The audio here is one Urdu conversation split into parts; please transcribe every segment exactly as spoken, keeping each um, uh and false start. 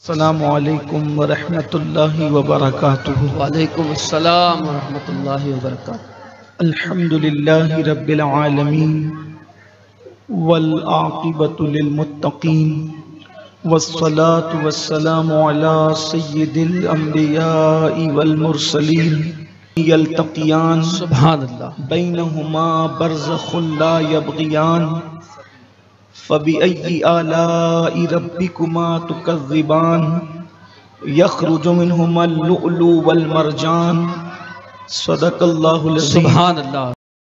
السلام علیکم ورحمۃ اللہ وبرکاتہ۔ وعلیکم السلام ورحمۃ اللہ وبرکاتہ۔ الحمد للہ رب العالمین والعاقبۃ للمتقین والصلاة والسلام علی سید الانبیاء والمرسلین یلتقیان سبحان اللہ۔ بینہما برزخ لا یبغیان فَبِأَيِّ آلَاءِ رَبِّكُمَا تُكَذِّبَانِ يَخْرُجُ مِنْهُمَا اللُّؤْلُؤُ وَالْمَرْجَانُ صدق اللہ العظیم۔ سبحان اللہ۔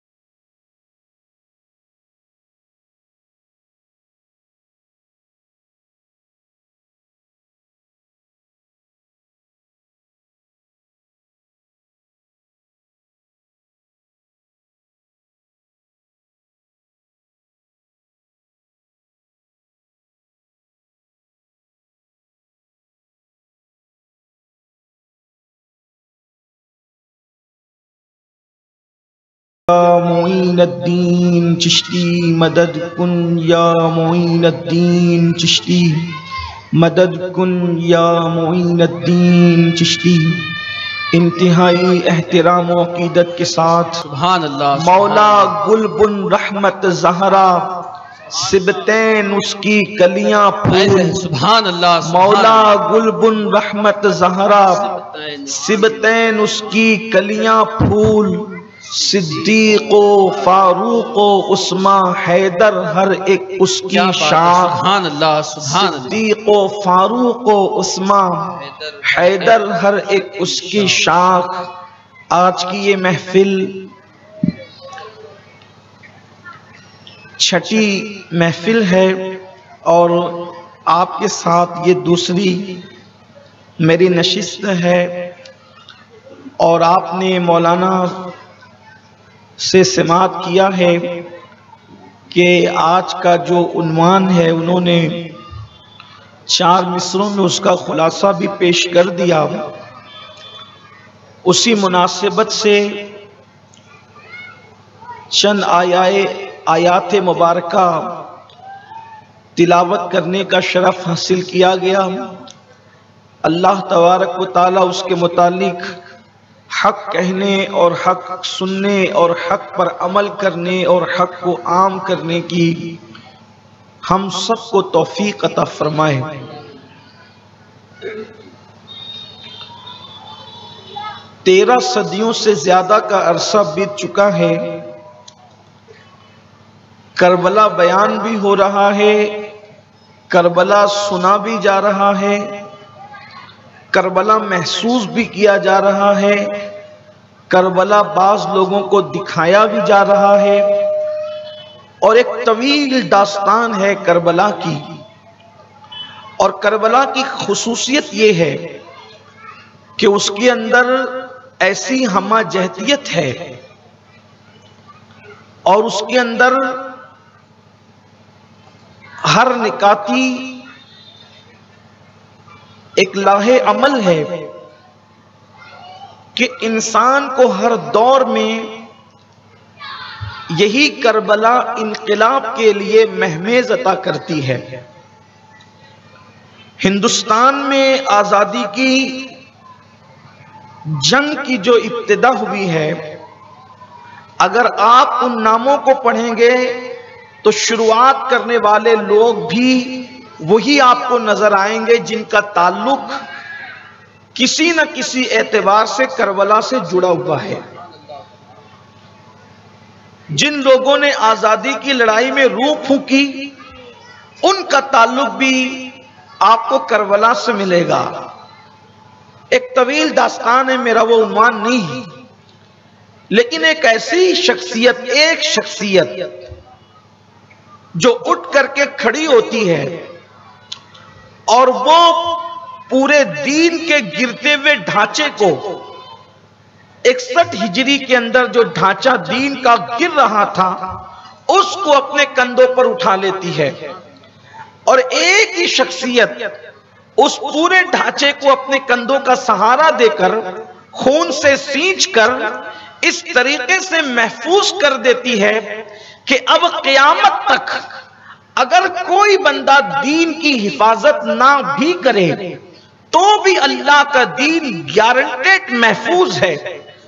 یا معین الدین چشتی مدد کن، یا معین الدین چشتی مدد کن، یا معین الدین چشتی۔ انتہائی احترام و عقیدت کے ساتھ سبحان اللہ۔ مولا گلبن رحمت زہرا سبتین اس کی کلیاں پھول، سبحان اللہ۔ مولا گلبن رحمت زہرا سبتین اس کی کلیاں پھول، صدیق و فاروق و عثمان حیدر ہر ایک اس کی شاخ، سبحان اللہ۔ سبحان اللہ۔ صدیق و فاروق و عثمان حیدر ہر ایک اس کی شاخ۔ آج کی یہ محفل چھٹی محفل ہے اور آپ کے ساتھ یہ دوسری میری نشست ہے، اور آپ نے مولانا سے سماعت کیا ہے کہ آج کا جو عنوان ہے انہوں نے چار مصروں میں اس کا خلاصہ بھی پیش کر دیا۔ اسی مناسبت سے چند آیات مبارکہ تلاوت کرنے کا شرف حاصل کیا گیا۔ اللہ تبارک و تعالی اس کے متعلق حق کہنے اور حق سننے اور حق پر عمل کرنے اور حق کو عام کرنے کی ہم سب کو توفیق عطا فرمائے۔ تیرہ صدیوں سے زیادہ کا عرصہ بیت چکا ہے، کربلا بیان بھی ہو رہا ہے، کربلا سنا بھی جا رہا ہے، کربلا محسوس بھی کیا جا رہا ہے، کربلا بعض لوگوں کو دکھایا بھی جا رہا ہے، اور ایک طویل داستان ہے کربلا کی۔ اور کربلا کی خصوصیت یہ ہے کہ اس کے اندر ایسی ہمہ جہتیت ہے اور اس کے اندر ہر نکاتی ایک لاہے عمل ہے کہ انسان کو ہر دور میں یہی کربلا انقلاب کے لیے مہمیز عطا کرتی ہے۔ ہندوستان میں آزادی کی جنگ کی جو ابتدا ہوئی ہے، اگر آپ ان ناموں کو پڑھیں گے تو شروعات کرنے والے لوگ بھی وہی آپ کو نظر آئیں گے جن کا تعلق کسی نہ کسی اعتبار سے کربلا سے جڑا ہوا ہے۔ جن لوگوں نے آزادی کی لڑائی میں روح پھونکی ان کا تعلق بھی آپ کو کربلا سے ملے گا۔ ایک طویل داستان ہے، میرا وہ عنوان نہیں، لیکن ایک ایسی شخصیت ایک شخصیت جو اٹھ کر کے کھڑی ہوتی ہے اور وہ پورے دین کے گرتے ہوئے ڈھانچے کو اکسٹھ ہجری کے اندر جو ڈھانچہ دین کا گر رہا تھا اس کو اپنے کندھوں پر اٹھا لیتی ہے، اور ایک ہی شخصیت اس پورے ڈھانچے کو اپنے کندھوں کا سہارا دے کر خون سے سینچ کر اس طریقے سے محفوظ کر دیتی ہے کہ اب قیامت تک اگر کوئی بندہ دین کی حفاظت نہ بھی کرے تو بھی اللہ کا دین گارنٹیڈ محفوظ ہے،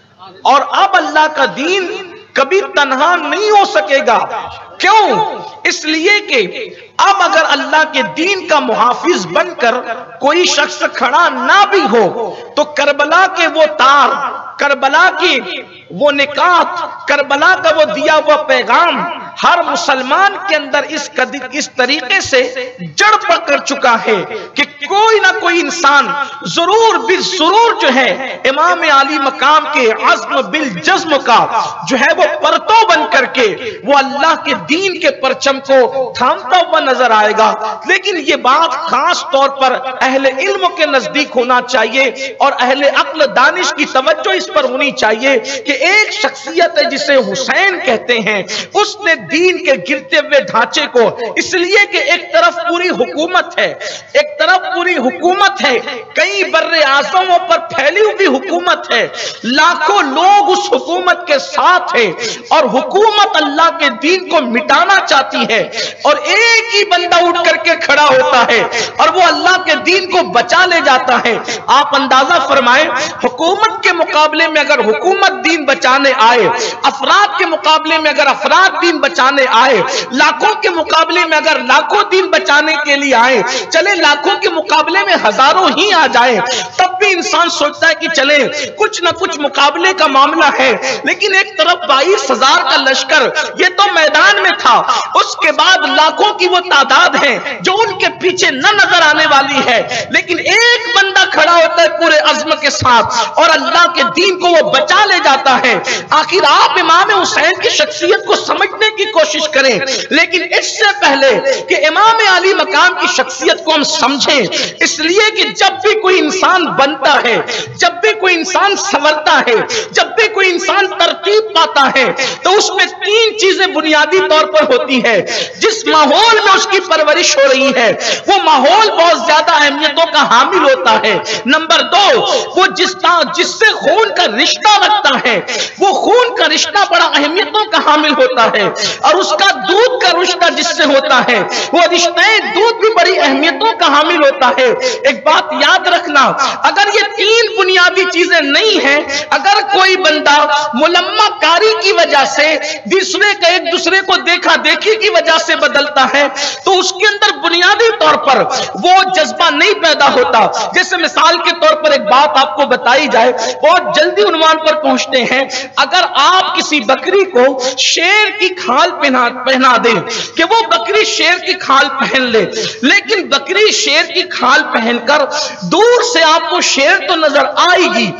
اور اب اللہ کا دین کبھی تنہا نہیں ہو سکے گا۔ کیوں؟ اس لیے کہ اب اگر اللہ کے دین کا محافظ بن کر کوئی شخص کھڑا نہ بھی ہو تو کربلا کے وہ تار، کربلا کی وہ نکات، کربلا کا وہ دیا ہوا پیغام ہر مسلمان کے اندر اس اس طریقے سے جڑ پکڑ چکا ہے کہ کوئی نہ کوئی انسان ضرور بالضرور جو ہے امام عالی مقام کے عزم بالجزم کا جو ہے وہ پرتو بن کر کے وہ اللہ کے دین کے پرچم کو تھامتا ہوا نظر آئے گا۔ لیکن یہ بات خاص طور پر اہل علم کے نزدیک ہونا چاہیے اور اہل عقل دانش کی توجہ اس پر ہونی چاہیے کہ ایک شخصیت ہے جسے حسین کہتے ہیں، اس نے دین کے گرتے ہوئے ڈھانچے کو، اس لیے کہ ایک طرف پوری حکومت ہے، ایک طرف پوری حکومت ہے، کئی بر اعظموں پر پھیلی ہوئی حکومت ہے، لاکھوں لوگ اس حکومت کے ساتھ ہیں اور حکومت اللہ کے دین کو مٹانا چاہتی ہے، اور ایک ہی بندہ اٹھ کر کے کھڑا ہوتا ہے اور وہ اللہ کے دین کو بچا لے جاتا ہے۔ آپ اندازہ فرمائیں، حکومت کے مقابلے میں اگر حکومت دین بچانے آئے، افراد کے مقابلے میں اگر افراد دین بچانے آئے، لاکھوں کے مقابلے میں اگر لاکھوں دین بچانے کے لیے آئے، چلے لاکھوں کے مقابلے میں ہزاروں ہی آ جائے، تب بھی انسان سوچتا ہے کہ چلے کچھ نہ کچھ مقابلے کا معاملہ ہے۔ لیکن ایک طرف بائیس ہزار کا لشکر یہ تو میدان میں تھا، اس کے بعد لاکھوں کی وہ تعداد ہے جو ان کے پیچھے نہ نظر آنے والی ہے، لیکن ایک بندہ کھڑا ہوتا ہے پورے عزم کے ساتھ اور اللہ کے دین کو وہ بچا لے جاتا ہے۔ آخر آپ امام حسین کی شخصیت کو سمجھنے کی کوشش کریں، لیکن اس سے پہلے کہ امام علی مقام کی شخصیت کو ہم سمجھیں، اس لیے کہ جب بھی کوئی انسان بنتا ہے، جب بھی کوئی انسان سنورتا ہے، جب بھی کوئی انسان ترتیب پاتا ہے تو اس میں تین چیزیں بنیادی طور پر ہوتی ہے۔ جس ماحول میں اس کی پرورش ہو رہی ہے وہ ماحول بہت زیادہ اہمیتوں کا حامل ہوتا ہے۔ نمبر دو، وہ جس جس سے خون کا رشتہ رکھتا ہے وہ خون کا رشتہ بڑا اہمیتوں کا حامل ہوتا ہے، اور اس کا دودھ کا رشتہ جس سے ہوتا ہے وہ رشتہ دودھ بھی بڑی اہمیتوں کا حامل ہوتا ہے۔ ایک بات یاد رکھنا، اگر یہ تین بنیادی چیزیں نہیں ہیں، اگر کوئی بندہ ملمہ کاری کی وجہ سے دوسرے کا ایک دوسرے کو دیکھا دیکھی کی وجہ سے بدلتا ہے تو اس کے اندر بنیادی طور پر وہ جذبہ نہیں پیدا ہوتا۔ جیسے مثال کے طور پر ایک بات آپ کو بتائی جائے، بہت جلدی عنوان پر پہنچتے ہیں، اگر آپ کسی بکری کو شیر کی کھال پہنا دیں کہ وہ بکری شیر کی کھال پہن لے، لیکن بکری شیر کی کھال پہن کر دور سے آپ کو شیر تو نظر آئے گی،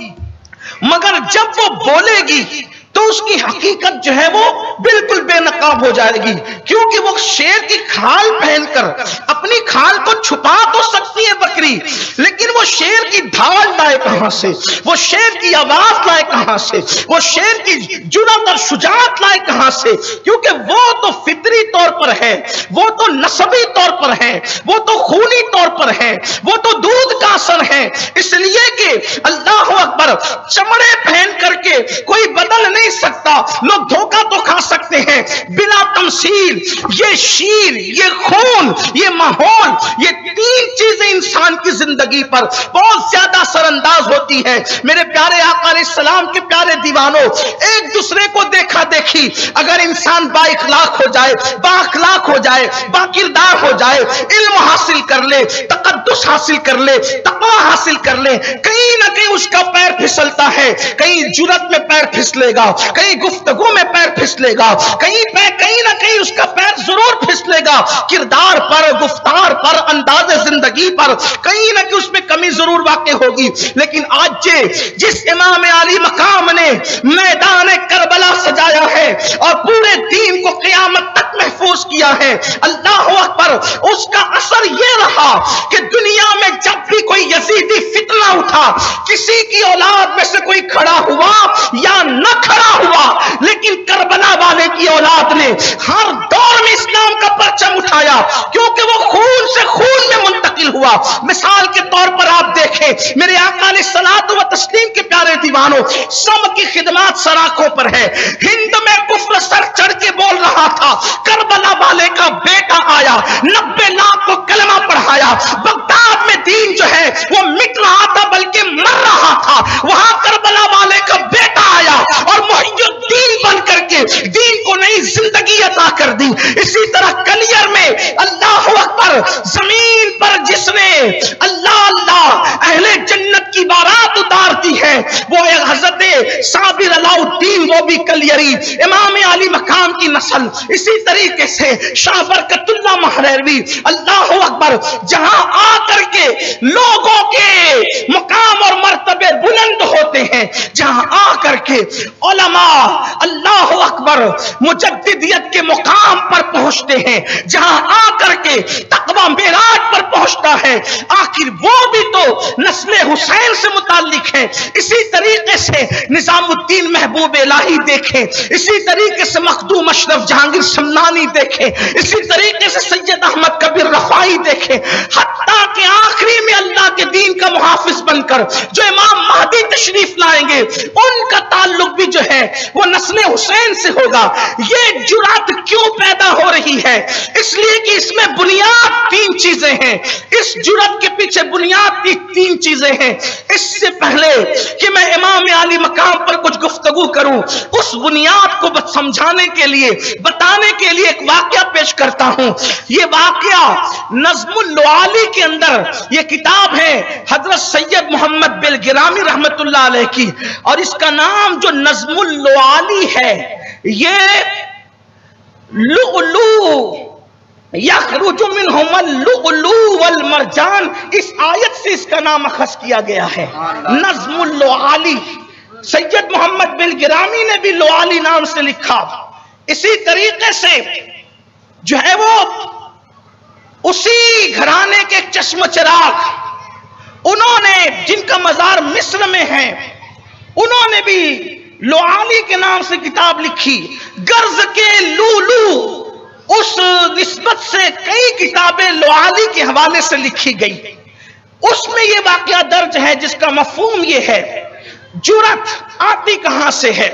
مگر جب وہ بولے گی تو اس کی حقیقت جو ہے وہ بالکل بے نقاب ہو جائے گی، کیونکہ وہ شیر کی کھال پہن کر اپنی کھال کو چھپا تو سکتی ہے بکری، لیکن وہ شیر کی ڈھال لائے کہاں سے، وہ شیر کی آواز لائے کہاں سے، وہ شیر کی جرأت اور شجاعت لائے کہاں سے، کیونکہ وہ تو فطری طور پر ہے، وہ تو نسبی طور پر ہے، وہ تو خونی طور پر ہے، وہ تو دودھ کا اثر ہے۔ اس لیے کہ اللہ اکبر، چمڑے پہن کر کے کوئی بدل نہیں سکتا، لوگ دھوکہ تو کھا سکتے ہیں بلا تمثیل۔ یہ شیر، یہ خون، یہ ماحول، یہ تین چیزیں انسان کی زندگی پر بہت زیادہ اثر انداز ہوتی ہے۔ میرے پیارے آقا علیہ السلام کے پیارے دیوانوں، ایک دوسرے کو دیکھا دیکھی اگر انسان با اخلاق ہو جائے، با اخلاق ہو جائے، با کردار ہو جائے، علم حاصل کر لے، تقدس حاصل کر لے، تقوی حاصل کر لے، کہیں نہ کہیں اس کا پیر پھسلتا ہے، کہیں جرأت میں پیر پھسلے گا، کہیں گفتگو میں پیر پھسلے گا، کہیں پہ کہیں نہ کہیں اس کا پیر ضرور پھسلے گا، کردار پر، گفتار پر، انداز زندگی پر کہیں نہ کہیں اس میں کمی ضرور واقع ہوگی۔ لیکن آج جس امام علی مقام نے میدان کربلا سجایا ہے اور پورے دین کو قیامت تک محفوظ کیا ہے، اللہ اکبر، اس کا اثر یہ رہا کہ دنیا میں جب بھی کوئی یزیدی فتنہ اٹھا، کسی کی اولاد میں سے کوئی کھڑا ہوا یا نہ کھڑا ہوا، لیکن کربلا والے کی اولاد نے ہر دور میں اسلام کا پرچم اٹھایا، کیونکہ وہ خون سے خون میں منتقل ہوا۔ مثال کے طور پر آپ دیکھیں دیکھیں میرے آقا علیہ الصلوۃ و تسلیم کے پیارے دیوانوں، سب کی خدمات سراخوں پر ہے۔ ہند میں کفر سر چڑھ کے بول رہا تھا، کربلا والے کا بیٹا آیا، نبے لاکھ کو کلمہ پڑھایا۔ بغداد میں دین جو ہے وہ مٹ رہا تھا بلکہ مر رہا تھا، وہاں کربلا والے کا بیٹا آیا اور محی الدین بن کر کے دین کو نئی زندگی عطا کر دی۔ اسی طرح کلیر میں اللہ اکبر، زمین پر جس نے اللہ اللہ اہل جنت کی بارات اتارتی ہے وہ ایک حضرت صابر علاء الدین، وہ بھی کلیری، امام علی مقام کی نسل۔ اسی طریقے سے شاہ برکت اللہ محرروی، اللہ اکبر، جہاں آ کر کے لوگوں کے مقام اور مرتبے بلند ہوتے ہیں، جہاں آ کر کے علماء اللہ اکبر مجددیت کے مقام پر پہنچتے ہیں، جہاں آ کر کے تقوی معراج پر پہنچتا ہے، آخر وہ بھی تو نسل حسین سے متعلق ہے۔ اسی طریقے سے نظام الدین محبوب الہی دیکھیں، اسی طریقے سے مخدوم اشرف جہانگیر سمنانی دیکھیں، اسی طریقے سے سید احمد کبیر رفاعی دیکھیں، حتیٰ کہ آخری میں اللہ کے دین کا محافظ بن کر جو امام مہدی تشریف لائیں گے ان کا تعلق بھی جو ہے وہ نسل حسین سے ہوگا۔ یہ جرات کیوں پیدا ہو رہی ہے؟ اس لیے کہ اس میں بنیاد تین چیزیں ہیں، اس جرات کے پیچھے بنیاد تین چیزیں ہیں۔ اس سے پہلے کہ میں امام علی مقام پر کچھ گفتگو کروں، اس بنیاد کو سمجھانے کے لیے، بتانے کے لیے ایک واقعہ پیش کرتا ہوں۔ یہ واقعہ نظم اللعالی کے اندر، یہ کتاب ہے حضرت سید محمد بلگرامی رحمت اللہ علیہ کی، اور اس کا نام جو نظم اللعالی ہے، یہ لؤلؤ یخرج منہم اللؤلؤ والمرجان، اس آیت سے اس کا نام اخذ کیا گیا ہے، نظم اللعالی۔ سید محمد بلگرامی نے بھی لعالی نام سے لکھا۔ اسی طریقے سے جو ہے وہ اسی گھرانے کے چشم چراغ، انہوں نے جن کا مزار مصر میں ہے، انہوں نے بھی لعالی کے نام سے کتاب لکھی۔ غرض کے لولو اس نسبت سے کئی کتابیں لعالی کے حوالے سے لکھی گئی۔ اس میں یہ واقعہ درج ہے جس کا مفہوم یہ ہے، جرات آتی کہاں سے ہے،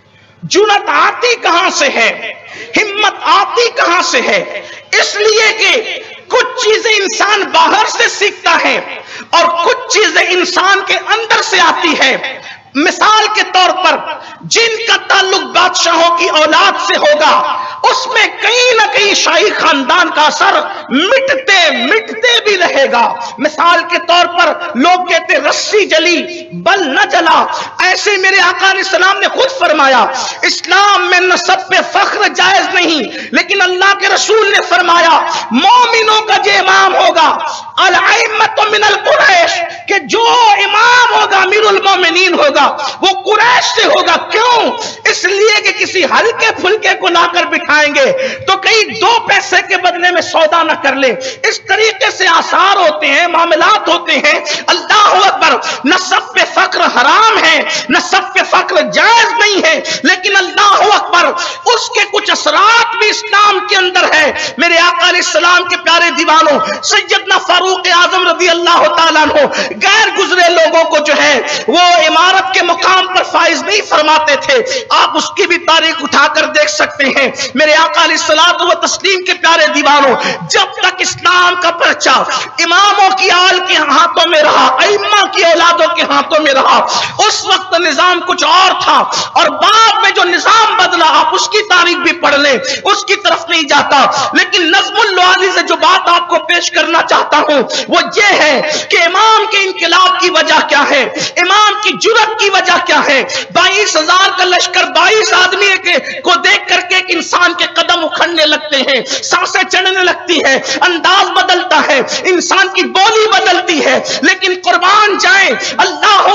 جرات آتی کہاں سے ہے، ہمت آتی کہاں سے ہے؟ اس لیے کہ کچھ چیزیں انسان باہر سے سیکھتا ہے اور کچھ چیزیں انسان کے اندر سے آتی ہے۔ مثال کے طور پر جن کا تعلق بادشاہوں کی اولاد سے ہوگا اس میں کہیں نہ کہیں شاہی خاندان کا اثر مٹتے مٹتے بھی رہے گا۔ مثال کے طور پر لوگ کہتے رسی جلی بل نہ جلا، ایسے میرے آقا علیہ السلام نے خود فرمایا اسلام میں نسب پہ فخر جائز نہیں، لیکن اللہ کے رسول نے فرمایا مومنوں کا جو امام ہوگا الائمۃ من القریش، کہ جو امام ہوگا امیر المومنین ہوگا وہ قریش سے ہوگا۔ کیوں؟ اس لیے کہ کسی ہلکے پھلکے کو لا کر بٹھائیں گے تو کئی دو پیسے کے بدلے میں سودا نہ کر لے۔ اس طریقے سے آثار ہوتے ہیں، معاملات ہوتے ہیں۔ اللہ اکبر، نسب پہ فخر حرام ہے، نسب پہ فخر جائز نہیں ہے، لیکن اللہ اکبر اس کے کچھ اثرات بھی اسلام کے اندر ہے۔ میرے آقا علیہ السلام کے پیارے دیوانوں، سیدنا فاروق اعظم رضی اللہ تعالیٰ عنہ غیر گزرے لوگوں کو جو ہے وہ امارت کے مقام پر فائز نہیں فرماتے تھے، آپ اس کی بھی تاریخ اٹھا کر دیکھ سکتے ہیں۔ میرے آقا علیہ الصلوۃ و تسلیم کے پیارے دیوانوں، جب تک اسلام کا پرچہ اماموں کی آل کے ہاتھوں میں رہا، ائمہ کی اولادوں کے ہاتھوں میں رہا، اس وقت نظام کچھ اور تھا، اور بعد میں جو نظام بدلا آپ اس کی تاریخ بھی پڑھ لیں، اس کی طرف نہیں جاتا۔ لیکن نظم اللعالی سے جو بات آپ کو پیش کرنا چاہتا ہوں وہ یہ ہے کہ امام کے انقلاب کی وجہ کیا ہے، امام کی جرات کی وجہ کیا ہے۔ بائیس ہزار کا لشکر بائیس آدمی کو دیکھ کر کے ایک انسان کے قدم اکھڑنے لگتے ہیں، سانسیں چڑھنے لگتی ہے، انداز بدلتا ہے، انسان کی بولی بدلتی ہے۔ لیکن قربان جائیں اللہ اکبر،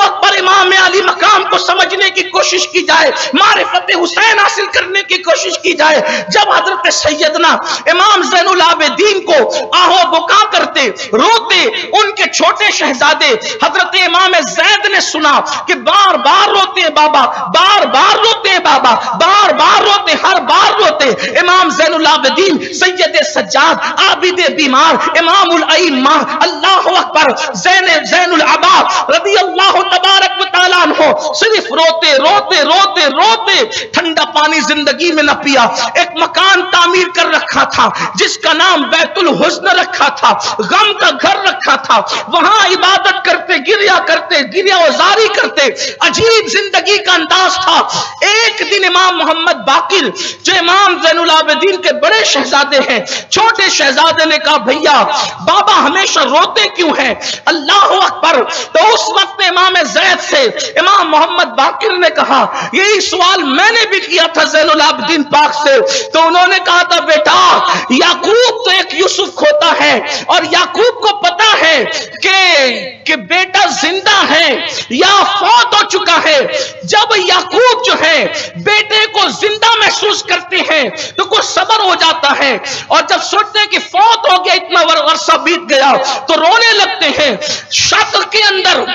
امام علی مقام کو سمجھنے کی کوشش کی جائے، معرفت حسین حاصل کرنے کی کوشش کی جائے، جب حضرت سیدنا امام زین العابدین کو آہو بکا کرتے روتے ان کے چھوٹے شہزادے حضرت امام زید نے سنا کہ بار بار روتے ہیں بابا، بار بار روتے ہیں بابا، بار بار روتے، ہر بار روتے، امام زین العابدین سید سجاد عابد بیمار امام الائمہ اللہ اکبر زین زین العباد رضی اللہ تبارک و تعالیٰ عنہ صرف روتے روتے روتے روتے، ٹھنڈا پانی زندگی میں نہ پیا، ایک مکان تعمیر کر رکھا تھا جس کا نام بیت الحزن رکھا تھا، غم کا گھر رکھا تھا، وہاں عبادت کرتے، گریا کرتے، گریا وزاری کرتے، عجیب زندگی کا انداز تھا۔ ایک دن امام محمد باقر جو امام زین العابدین کے بڑے شہزادے ہیں، چھوٹے شہزادے نے کہا بھیا بابا ہمیشہ روتے کیوں ہیں؟ اللہ اکبر۔ تو اس وقت امام زید سے امام محمد باقر نے کہا یہی سوال میں نے بھی کیا تھا زین العابدین پاک سے، تو انہوں نے کہا تھا بیٹا یعقوب تو ایک یوسف کھوتا ہے اور یعقوب کو پتا ہے کہ کہ بیٹا زندہ ہے یا فوت ہو چکا ہے۔ جب یعقوب جو ہے بیٹے کو زندہ محسوس کرتے ہیں تو کچھ صبر ہو جاتا ہے، اور جب سوچتے ہیں کہ فوت ہو گیا، اتنا عرصہ بیت گیا، تو رونے لگتے ہیں۔ شک کے اندر،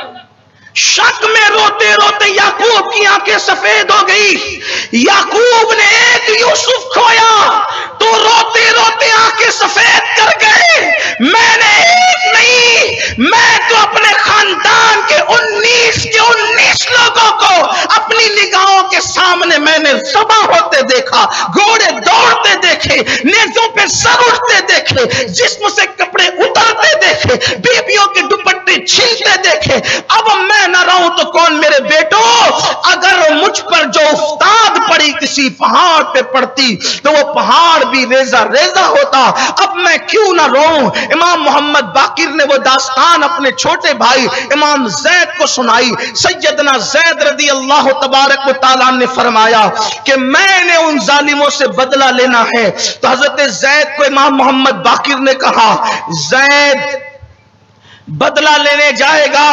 شک میں روتے روتے یعقوب کی آنکھیں سفید ہو گئی۔ یعقوب نے ایک یوسف کھویا تو روتے روتے آنکھیں سفید کر گئے۔ میں نے ایک نہیں، میں تو اپنے خاندان کے انیس کے انیس لوگوں کو اپنی نگاہوں کے سامنے میں نے ذبح ہوتے دیکھا، گھوڑے دوڑتے دیکھے، نیزوں پہ سر اٹھتے دیکھے، جسم سے کپڑے اترتے دیکھے، بیبیوں کے دوپٹے چھلتے دیکھے۔ اب میں نہ رہوں تو کون میرے بیٹو؟ اگر مجھ پر جو افتاد پڑی کسی پہاڑ پہ پڑتی تو وہ پہاڑ بھی ریزہ ریزہ ہوتا، اب میں کیوں نہ روؤں؟ امام محمد باقر نے وہ داستان اپنے چھوٹے بھائی امام زید کو سنائی۔ سیدنا زید رضی اللہ تبارک و تعالیٰ نے فرمایا کہ میں نے ان ظالموں سے بدلہ لینا ہے۔ تو حضرت زید کو امام محمد باقر نے کہا زید بدلہ لینے جائے گا،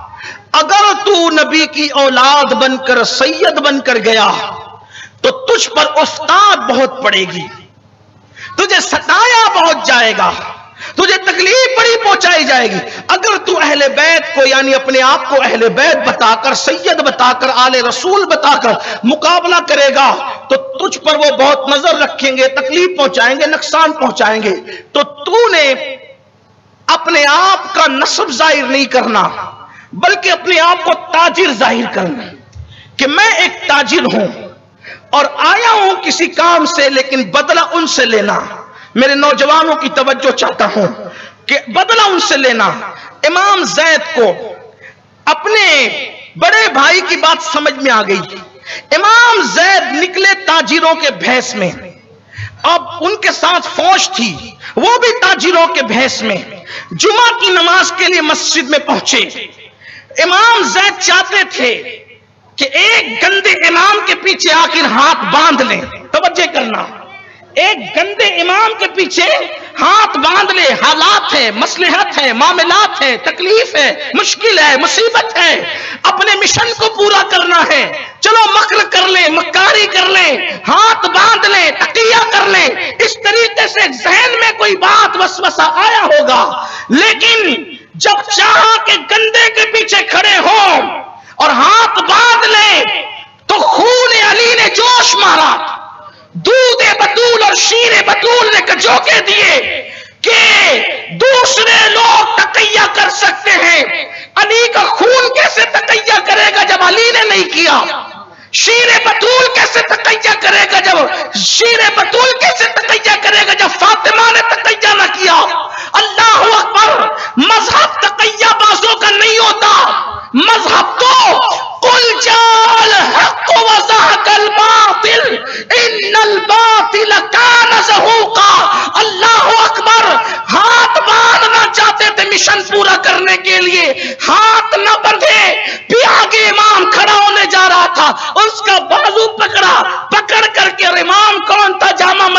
اگر تو نبی کی اولاد بن کر سید بن کر گیا تو تجھ پر افتاد بہت پڑے گی، تجھے ستایا بہت جائے گا، تجھے تکلیف بڑی پہنچائی جائے گی۔ اگر تو اہل بیت کو یعنی اپنے آپ کو اہل بیت بتا کر، سید بتا کر، آل رسول بتا کر مقابلہ کرے گا تو تجھ پر وہ بہت نظر رکھیں گے، تکلیف پہنچائیں گے، نقصان پہنچائیں گے۔ تو تو نے اپنے آپ کا نسب ظاہر نہیں کرنا بلکہ اپنے آپ کو تاجر ظاہر کرنا کہ میں ایک تاجر ہوں اور آیا ہوں کسی کام سے، لیکن بدلہ ان سے لینا۔ میرے نوجوانوں کی توجہ چاہتا ہوں کہ بدلہ ان سے لینا۔ امام زید کو اپنے بڑے بھائی کی بات سمجھ میں آ گئی۔ امام زید نکلے تاجروں کے بھیس میں، اب ان کے ساتھ فوج تھی، وہ بھی تاجروں کے بھیس میں، جمعہ کی نماز کے لیے مسجد میں پہنچے۔ امام زید چاہتے تھے کہ ایک گندے امام کے پیچھے آ کر ہاتھ باندھ لیں۔ توجہ کرنا، ایک گندے امام کے پیچھے ہاتھ باندھ لے، حالات ہے، مصلحت ہے، معاملات ہے، تکلیف ہے، مشکل ہے، مصیبت ہے، اپنے مشن کو پورا کرنا ہے، چلو مکر کر لیں، مکاری کر لیں، ہاتھ باندھ لیں، تقیہ کر لیں۔ اس طریقے سے ذہن میں کوئی بات وسوسہ آیا ہوگا، لیکن جب چاہا کہ گندے کے پیچھے کھڑے ہوں اور ہاتھ باندھ لیں تو خون علی نے جوش مارا، دودھ بطول اور شیر بطول نے کجوکے دیے کہ دوسرے لوگ تقیہ کر سکتے ہیں، علی کا خون کیسے تقیہ کرے گا جب علی نے نہیں کیا؟ شیر بطول کیسے تقیہ کرے گا جب شیر بطول کیسے تقیہ کرے گا جب فاطمہ نے تقیہ نہ کیا؟ اللہ اکبر۔ مذہب تقیہ بازوں کا نہیں ہوتا، مذہب تو قل جاء الحق وزهق الباطل ان الباطل كان زهوقا۔ اللہ اکبر۔ ہاتھ باندھنا چاہتے تھے مشن پورا کرنے کے لیے، ہاتھ نہ بندھے، بھی آگے امام کھڑا ہونے جا رہا تھا، اس کا بازو پکڑا، پکڑ کر کے، اور امام کون تھا؟ جامع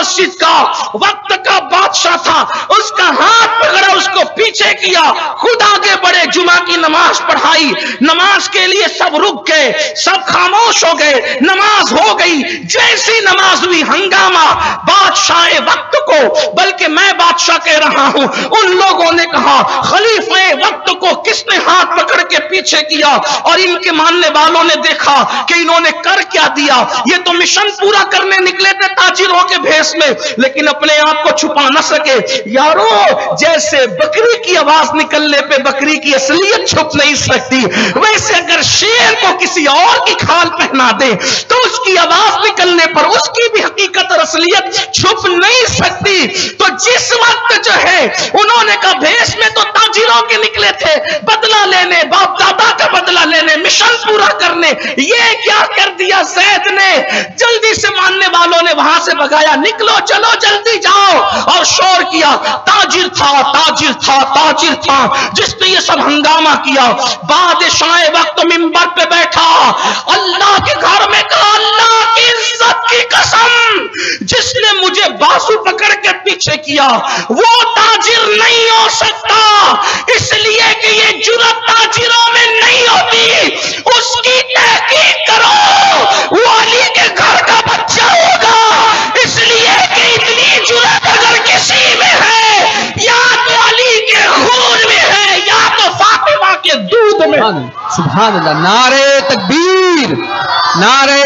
مسجد کا وقت کا بادشاہ تھا، اس کا ہاتھ پکڑا، اس کو پیچھے کیا، خود آگے بڑھے، جمعہ کی نماز پڑھائی، نماز کے لیے سب رک گئے، سب خاموش ہو گئے، نماز ہو گئی، جیسی نماز ہوئی ہنگامہ، بادشاہ وقت کو، بلکہ میں بادشاہ کہہ رہا ہوں، ان لوگوں نے کہا خلیفہ وقت کو کس نے ہاتھ پکڑ کے پیچھے کیا، اور ان کے ماننے والوں نے دیکھا کہ انہوں نے کر کیا دیا، یہ تو مشن پورا کرنے نکلے تھے تاجروں کے بھیس میں، لیکن اپنے آپ کو چھپا نہ سکے۔ یارو، جیسے بکری کی آواز نکلنے پہ بکری کی اصلیت چھپ نہیں سکتی، ویسے اگر شیر کو کسی اور کی کھال پہنا دے تو اس کی آواز نکلنے پر اس کی بھی حقیقت اور اصلیت چھپ نہیں سکتی۔ تو جس وقت جو ہے انہوں نے کہا بھیس میں تو تاجروں کے نکلے تھے، بدلہ لینے، باپ دادا کا بدلہ لینے، مشن پورا کرنے، یہ کیا کر دیا زید نے؟ جلدی سے ماننے والوں نے وہاں سے بگایا، نکلو چلو جلدی جاؤ، اور شور کیا، تاجر تھا تاجر تھا تاجر تھا جس نے یہ سب ہنگامہ کیا۔ بادشاہ وقت منبر پہ بیٹھا، اللہ کے گھر میں کہا اللہ کی عزت کی قسم، جس نے مجھے بازو پکڑ کے پیچھے کیا وہ تاجر نہیں ہو سکتا، اس لیے کہ یہ جرأت تاجروں میں نہیں ہوتی، اس کی تحقیق کرو، وہ علی کے گھر کا بچہ ہوگا، اس لیے کہ اتنی جرأت اگر کسی میں ہے یا تو علی کے خون میں ہے یا تو فاطمہ کے دودھ میں۔ سبحان اللہ، نعرہ تکبیر، نعرہ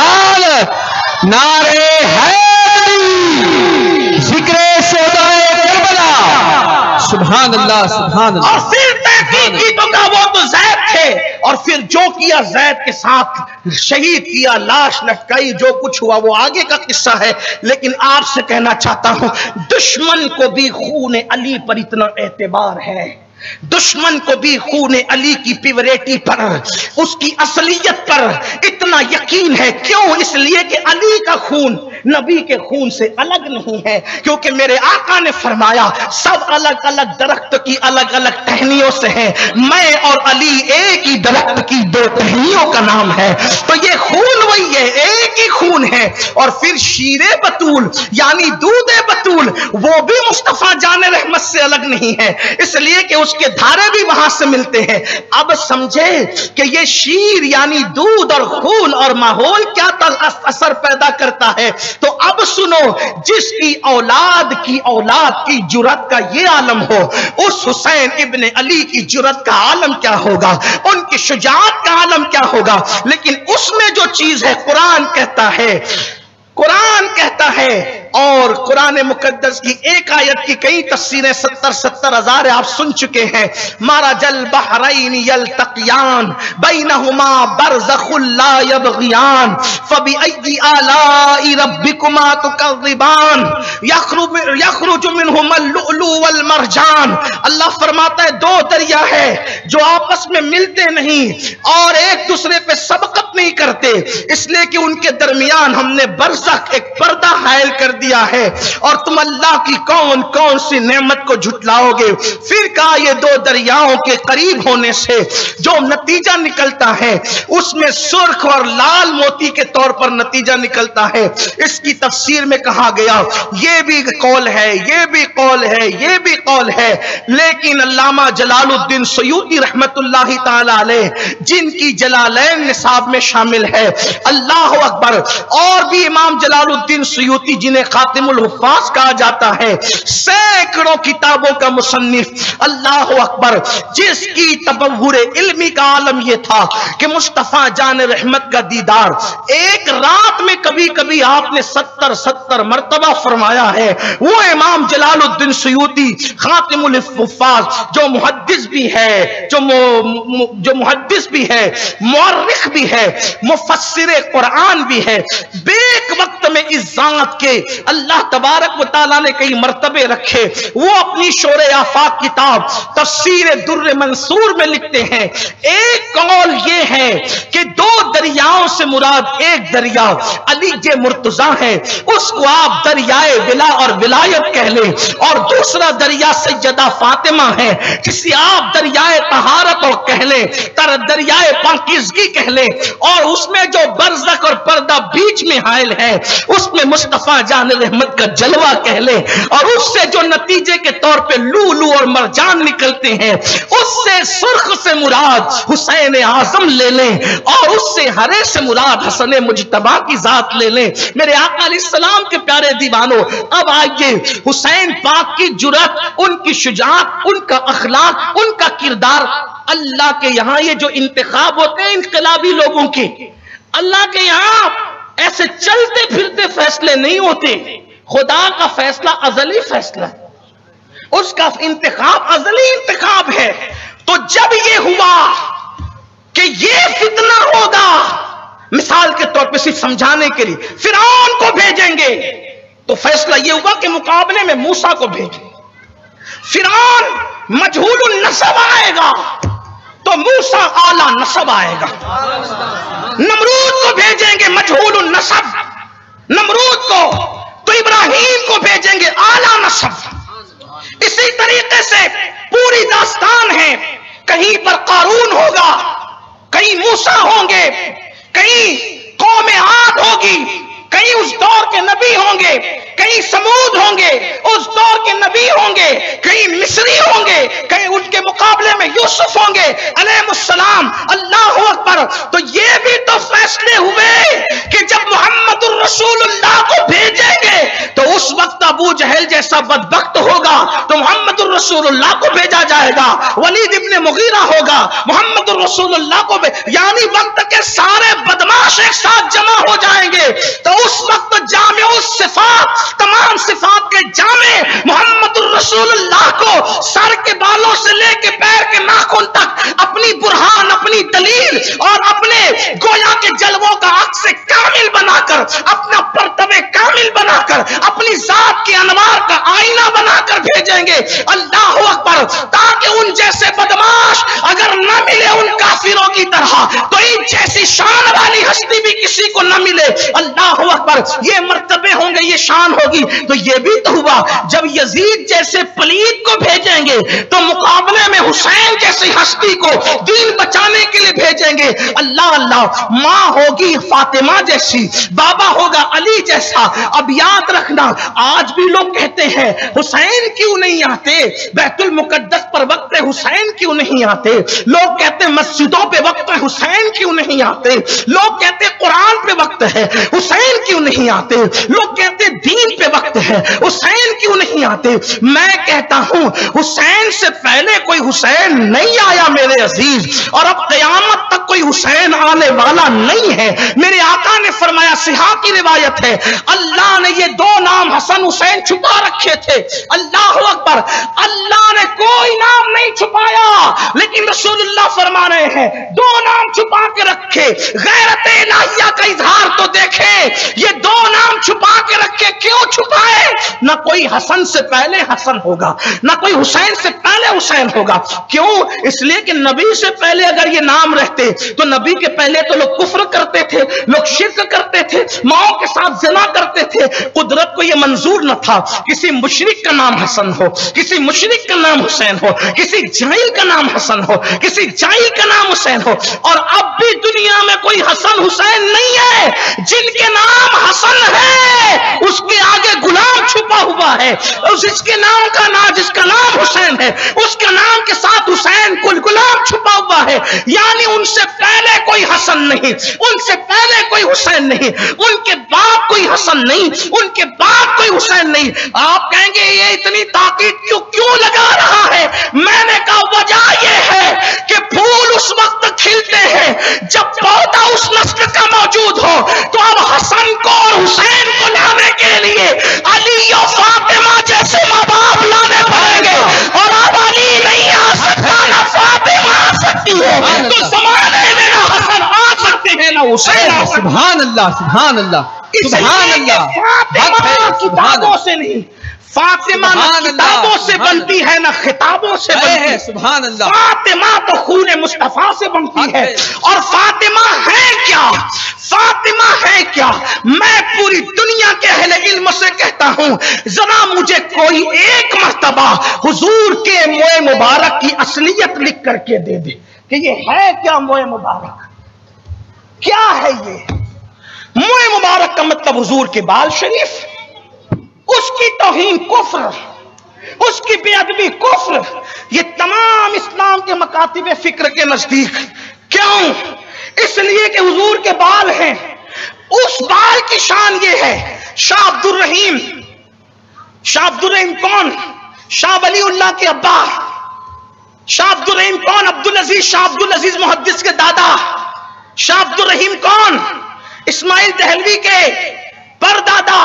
رسالت، نعرہ حیدری، ذکر شہدائے کربلا، سبحان اللہ سبحان اللہ۔ اور پھر تحقیق کی تو کہا وہ تو زید تھے، اور پھر جو کیا زید کے ساتھ شہید کیا، لاش لٹکائی، جو کچھ ہوا وہ آگے کا قصہ ہے، لیکن آپ سے کہنا چاہتا ہوں دشمن کو بھی خون علی پر اتنا اعتبار ہے، دشمن کو بھی خون علی کی پیوریٹی پر، اس کی اصلیت پر اتنا یقین ہے۔ کیوں؟ اس لیے کہ علی کا خون نبی کے خون سے الگ نہیں ہے، کیونکہ میرے آقا نے فرمایا سب الگ الگ درخت کی الگ الگ ٹہنیوں سے ہیں، میں اور علی ایک ہی درخت کی دو ٹہنیوں کا نام ہے، تو یہ خون وہی ہے، ایک ہی خون ہے۔ اور پھر شیر بطول یعنی دودھ بطول وہ بھی مصطفیٰ جان رحمت سے الگ نہیں ہے، اس لیے کہ اس کے دھارے بھی وہاں سے ملتے ہیں۔ اب سمجھے کہ یہ شیر یعنی دودھ اور خون اور ماحول کیا اثر پیدا کرتا ہے، تو اب سنو، جس کی اولاد کی اولاد کی جرأت کا یہ عالم ہو، اس حسین ابن علی کی جرأت کا عالم کیا ہوگا، ان کی شجاعت کا عالم کیا ہوگا۔ لیکن اس میں جو چیز ہے، قرآن کہتا ہے، قرآن کہتا ہے، اور قرآن مقدس کی ایک آیت کی کئی تفسیریں ستر ستر ہزار آپ سن چکے ہیں۔ مرج البحرین یلتقیان بینہما برزخ لا یبغیان فبأی آلاء ربکما تکذبان یخرج منہما اللؤلؤ والمرجان۔ اللہ فرماتا ہے دو دریا ہے جو آپس میں ملتے نہیں اور ایک دوسرے پہ سبقت نہیں کرتے، اس لیے کہ ان کے درمیان ہم نے برزخ ایک پردہ حائل کر دیا ہے، اور تم اللہ کی کون کون سی نعمت کو جھٹلاؤ گے۔ پھر کہا یہ دو دریاؤں کے قریب ہونے سے جو نتیجہ نکلتا ہے اس میں سرخ اور لال موتی کے طور پر نتیجہ نکلتا ہے۔ اس کی تفسیر میں کہا گیا یہ بھی قول ہے، یہ بھی قول ہے، یہ بھی قول ہے، لیکن علامہ جلال الدین سیوطی رحمت اللہ تعالی علیہ جن کی جلالین نصاب میں شامل ہے، اللہ اکبر، اور بھی امام جلال الدین سیوطی جنہیں خاتم الحفاظ کہا جاتا ہے، سینکڑوں کتابوں کا مصنف، اللہ اکبر، جس کی تبور علمی کا عالم یہ تھا کہ مصطفیٰ جان رحمت کا دیدار ایک رات میں کبھی کبھی آپ نے ستر ستر مرتبہ فرمایا ہے، وہ امام جلال الدین سیوطی خاتم الحفاظ جو محدث بھی ہے، جو جو محدث بھی ہے، مورخ بھی ہے، مفسر قرآن بھی ہے، بیک وقت میں اس ذات کے اللہ تبارک و تعالیٰ نے کئی مرتبے رکھے۔ وہ اپنی شور آفاق کتاب تفسیر در منصور میں لکھتے ہیں، ایک قول یہ ہے کہ دو دریاؤں سے مراد ایک دریا علی مرتضیٰ ہے، اس کو آپ دریائے ولا اور ولایت کہہ لیں، اور دوسرا دریا سیدہ فاطمہ ہے جسے آپ دریائے طہارت اور کہہ لیں، تر دریائے پاکیزگی کہہ لیں، اور اس میں جو برزخ اور پردہ بیچ میں حائل ہے اس میں مصطفیٰ جان سبحان رحمت کا جلوہ کہہ لیں، اور اس سے جو نتیجے کے طور پہ لولو اور مرجان نکلتے ہیں، اس سے سرخ سے مراد حسین اعظم لے لیں، اور اس سے ہرے سے مراد حسن مجتبی کی ذات لے لیں۔ میرے آقا علیہ السلام کے پیارے دیوانوں، اب آئیے حسین پاک کی جرأت، ان کی شجاعت، ان کا اخلاق، ان کا کردار۔ اللہ کے یہاں یہ جو انتخاب ہوتے ہیں انقلابی لوگوں کے، اللہ کے یہاں ایسے چلتے پھرتے فیصلے نہیں ہوتے، خدا کا فیصلہ ازلی فیصلہ ہے، اس کا انتخاب ازلی انتخاب ہے۔ تو جب یہ ہوا کہ یہ فتنہ ہوگا، مثال کے طور پہ صرف سمجھانے کے لیے فرعون کو بھیجیں گے، تو فیصلہ یہ ہوا کہ مقابلے میں موسیٰ کو بھیجیں۔ فرعون مجہول النسب آئے گا تو موسیٰ اعلیٰ نسب آئے گا۔ نمرود کو بھیجیں گے مجہول النسب، نمرود کو، تو ابراہیم کو بھیجیں گے اعلیٰ نسب۔ اسی طریقے سے پوری داستان ہے، کہیں پر قارون ہوگا، کہیں موسیٰ ہوں گے، کہیں قوم عاد ہوگی، کہیں اس دور کے نبی ہوں گے، کہیں سمود ہوں گے اس دور کے نبی ہوں گے، کہیں مصری ہوں گے، کہیں ان کے مقابلے میں یوسف ہوں گے علیہ السلام۔ اللہ اکبر۔ تو یہ بھی تو فیصلے ہوئے کہ جب محمد الرسول اللہ کو بھیجیں گے تو اس وقت ابو جہل جیسا بدبخت ہوگا تو محمد الرسول اللہ کو بھیجا جائے گا، ولید ابن مغیرہ ہوگا محمد الرسول اللہ کو، یعنی وقت کے سارے بدماش ایک ساتھ جمع ہو جائیں گے، تو اس وقت جامع الصفات، تمام صفات کے جامع محمد الرسول اللہ کو سر کے بالوں سے لے کے پیر کے ناخن تک اپنی برہان، اپنی دلیل اور اپنے گویا کے جلووں کا عکس کامل بنا کر، اپنا پرتبے کامل بنا کر، اپنی ذات کے انوار کا آئینہ بنا کر بھیجیں گے۔ اللہ اکبر۔ تاکہ ان جیسے بدماش اگر نہ ملے ان کافروں کی طرح تو ان جیسی شان والی ہستی بھی کسی کو نہ ملے۔ اللہ اکبر۔ یہ مرتبے ہوں گے، یہ شان ہوگی۔ تو یہ بھی تو ہوا جب یزید جیسے پلید کو بھیجیں گے تو مقابلے میں حسین جیسی ہستی کو دین بچانے کے لیے بھیجیں گے۔ اللہ اللہ۔ ماں ہوگی فاطمہ جیسی، بابا ہوگا علی جیسا۔ اب یاد رکھنا، آج بھی لوگ کہتے ہیں حسین کیوں نہیں آتے، بیت المقدس پر وقت حسین کیوں نہیں آتے، لوگ کہتے ہیں مسجدوں پہ وقت حسین کیوں نہیں آتے، لوگ کہتے ہیں قرآن پہ وقت ہے حسین کیوں نہیں آتے، لوگ کہتے ہیں دین پہ وقت ہے حسین کیوں نہیں آتے۔ میں کہتا ہوں حسین سے پہلے کوئی حسین نہیں آیا میرے عزیز، اور اب قیامت تک کوئی حسین آنے والا نہیں ہے۔ میرے آقا نے فرمایا، صحیح کی روایت ہے، اللہ نے یہ دو نام حسن حسین چھپا رکھے تھے۔ اللہ اکبر۔ اللہ نے کوئی نام نہیں چھپایا، لیکن رسول اللہ فرما رہے ہیں دو نام چھپا کے رکھے۔ غیرت الہیہ کا اظہار تو دیکھیں، یہ دو نام چھپا کے رکھے، کیوں چھپائے؟ نہ کوئی حسن سے پہلے حسن ہوگا، نہ کوئی حسین سے پہلے حسین ہوگا۔ کیوں؟ اس لیے کہ نبی سے پہلے اگر یہ نام رہتے تو نبی کے پہلے تو لوگ کفر کرتے تھے، لوگ شرک کرتے تھے، ماؤں کے ساتھ زنا کرتے تھے۔ قدرت کو یہ منظور نہ تھا کسی مشرک کا نام حسن ہو، کسی مشرک کا نام حسین ہو، کسی جاہل کا نام حسن ہو، کسی جاہل کا نام حسین ہو۔ اور اب بھی دنیا میں کوئی حسن حسین نہیں ہے۔ جن کے نام حسن ہے اس کے آگے غلام چھپا ہوا ہے، اس کے نام کا نام، جس کا نام حسین ہے اس کے نام کے ساتھ حسین کل غلام چھپا ہوا ہے۔ یعنی ان سے پہلے کوئی حسن نہیں، ان سے پہلے کوئی حسین نہیں، ان کے بعد کوئی حسن نہیں، ان کے بعد کوئی حسین نہیں۔ آپ کہیں گے یہ اتنی تاکید کیوں کیوں لگا رہا ہے؟ میں نے کہا وجہ یہ ہے کہ پھول اس وقت کھلتے ہیں جب پودا اس نسل کا موجود ہو، تو اب حسن کو اور حسین کو لانے کے لیے علی اور فاطمہ جیسے ماں باپ لانے پڑیں گے، اور اب علی نہیں آ سکتا نہ فاطمہ آ سکتی ہے، تو زمانے میں نہ حسن آ سکتے ہیں نہ حسین آ سکتے۔ سبحان اللہ، سبحان اللہ، سبحان اللہ۔ فاطمہ کتابوں سے نہیں، فاطمہ نہ کتابوں سے بنتی ہے نہ خطابوں سے بنتی ہے۔ سبحان اللہ۔ فاطمہ تو خون مصطفیٰ سے بنتی ہے۔ اور فاطمہ ہے کیا؟ فاطمہ ہے کیا؟ میں پوری دنیا کے اہل علم سے کہتا ہوں، ذرا مجھے کوئی ایک مرتبہ حضور کے موئے مبارک کی اصلیت لکھ کر کے دے دے کہ یہ ہے کیا موئے مبارک، کیا ہے یہ موئے مبارک کا مطلب حضور کے بال شریف، اس کی توہین کفر، اس کی بے ادبی کفر، یہ تمام اسلام کے مکاتب فکر کے نزدیک۔ کیوں؟ اس لیے کہ حضور کے بال ہیں، اس بال کی شان یہ ہے۔ شاہ عبد الرحیم، شاہ عبد الرحیم کون؟ شاہ ولی اللہ کے ابا۔ شاہ عبد الرحیم کون؟ عبد العزیز، شاہ عبد العزیز محدث کے دادا۔ شاہ عبد الرحیم کون؟ اسماعیل دہلوی کے پردادا۔